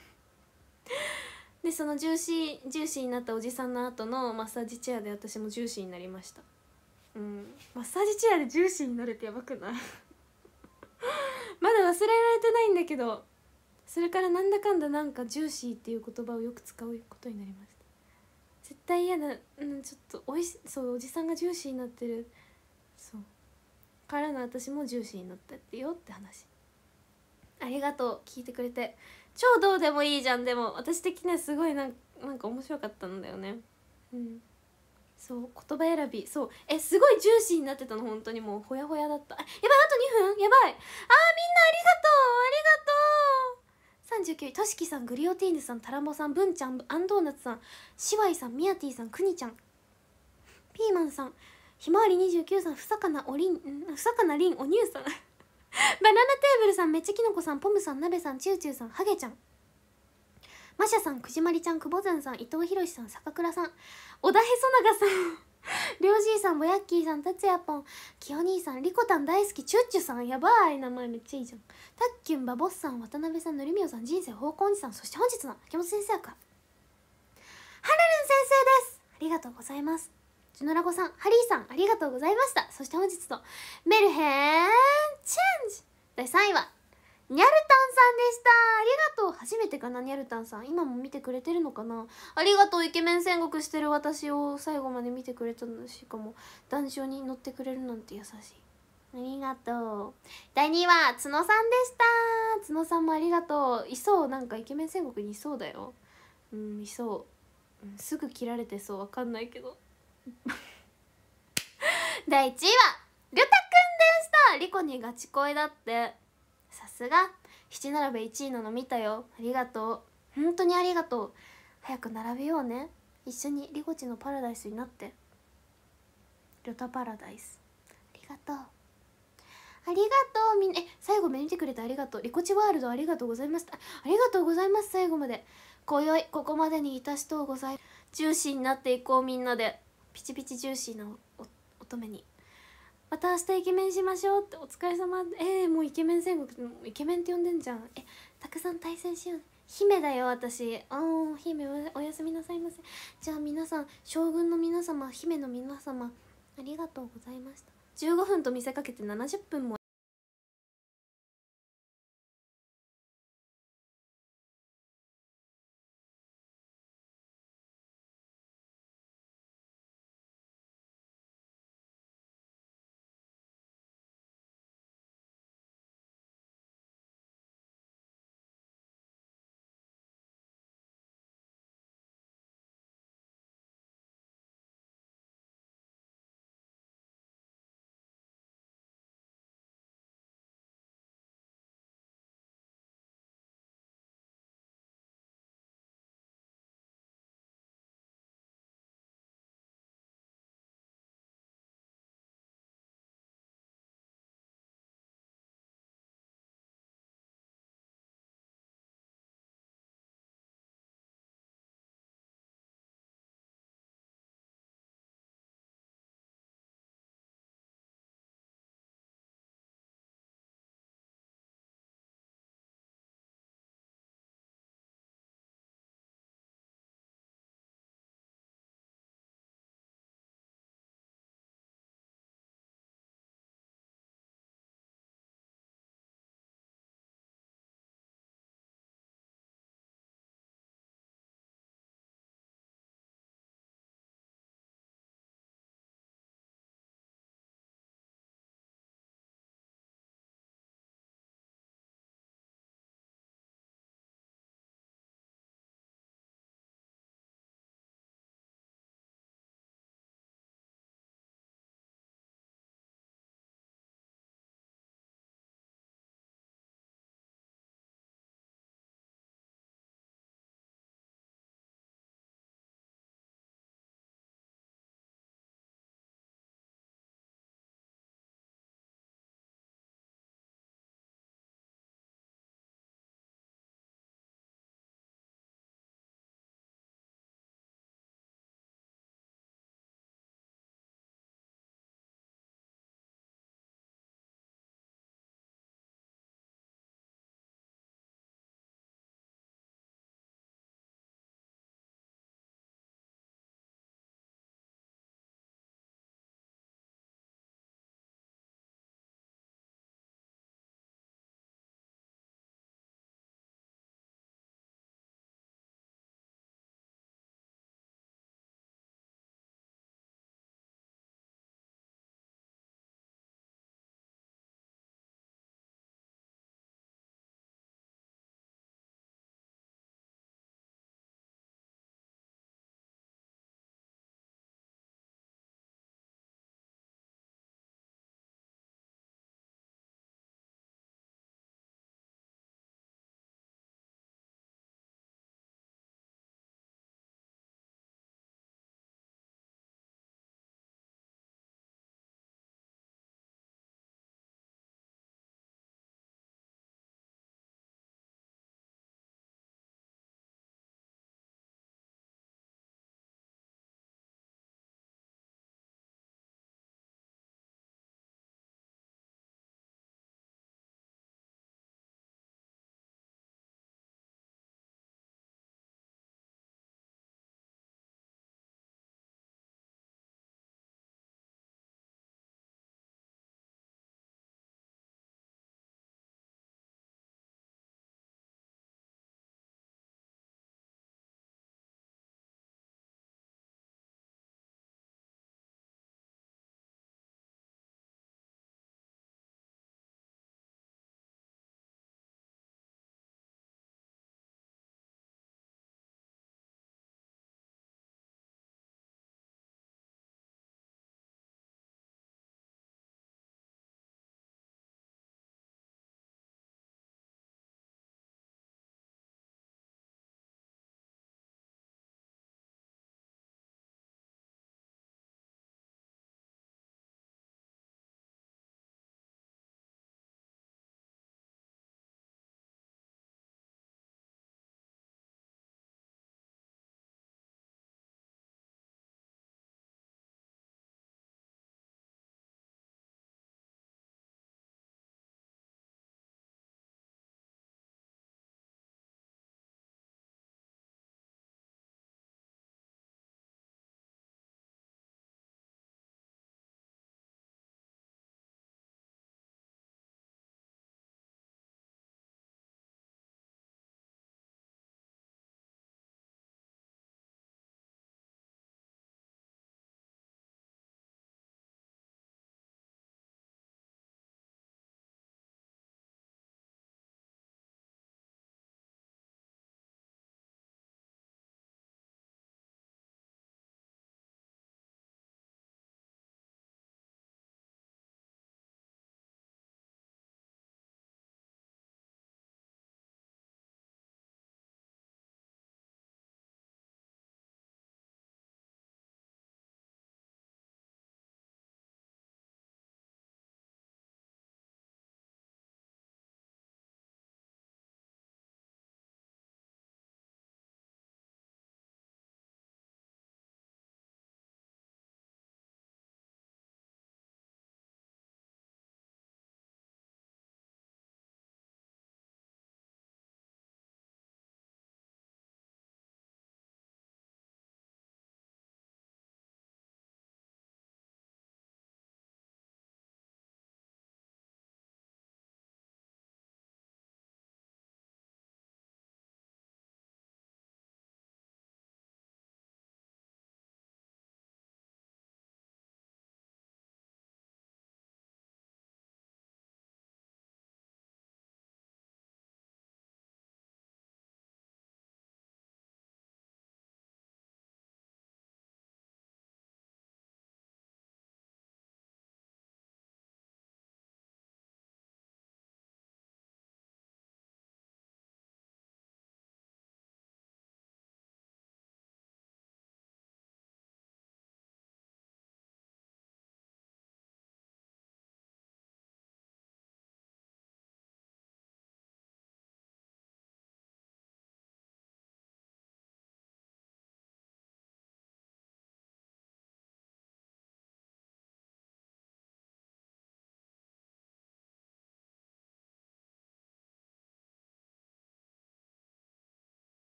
でそのジューシージューシーになったおじさんの後のマッサージチェアで私もジューシーになりました。うん、マッサージチェアでジューシーになるってやばくないまだ忘れられてないんだけど、それからなんだかんだなんかジューシーっていう言葉をよく使うことになりました。絶対嫌だ、うん、ちょっとおいしそうおじさんがジューシーになってる、そうからの私もジューシーになったってよって話。ありがとう、聞いてくれて。超どうでもいいじゃん。でも私的にはすごいなんかなんか面白かったんだよね。うん、そう言葉選び、そうえすごいジューシーになってたの。本当にもうほやほやだった。あやばい、あとにふんやばい。あーみんなありがとうありがとう。さんじゅうきゅういとしきさん、グリオティーヌさん、タランボさん、ブンちゃん、アンドーナツさん、シワイさん、ミヤティさん、クニちゃん、ピーマンさん、ひまわりにじゅうきゅうさん、ふさかなおりんふさかなりんおにゅうさんバナナテーブルさん、めっちゃきのこさん、ポムさん、なべさん、チューチューさん、ハゲちゃん、マシャさん、くじまりちゃん、くぼずんさん、伊藤ひろしさん、坂倉さん、小田へそながさんりょうじいさん、ぼやっきーさん、たつやぽん、きよ兄さん、りこたん大好き、チュッチュさん、やばい名前めっちゃいいじゃん、たっきゅん、ばぼっさん、渡辺さん、のりみおさん、人生方向おじさん、そして本日の秋元先生かはるるん先生です。ありがとうございます。ジュノラゴさん、ハリーさん、ありがとうございました。そして本日のメルヘンチェンジだいさんいはニャルタンさんでした。ありがとう。初めてかな、ニャルタンさん。今も見てくれてるのかな。ありがとう。イケメン戦国してる私を最後まで見てくれたの。しかも談笑に乗ってくれるなんて優しい。ありがとう。だいにいは角さんでした。角さんもありがとう。いそう、なんかイケメン戦国にいそうだよ。うん、いそう、うん、すぐ切られてそう、わかんないけどだいいちいはりょたくんでした。リコにガチ恋だって。さすが七並べいちいなの見たよ。ありがとう、本当にありがとう。早く並べようね、一緒にリコチのパラダイスになって。リョタパラダイス、ありがとうありがとう。みんな、え、最後まで見てくれてありがとう。リコチワールドありがとうございました。ありがとうございます。最後まで。今宵ここまでにいたしとうございます。ジューシーになっていこう、みんなで。ピチピチジューシーなおお乙女に。また明日イケメンしましょうって。お疲れ様。えー、もうイケメン戦国、イケメンって呼んでんじゃん。え、たくさん対戦しようね。姫だよ私。あー、姫 お, おやすみなさいませ。じゃあ皆さん、将軍の皆様、姫の皆様、ありがとうございました。じゅうごふんと見せかけてななじゅっぷんも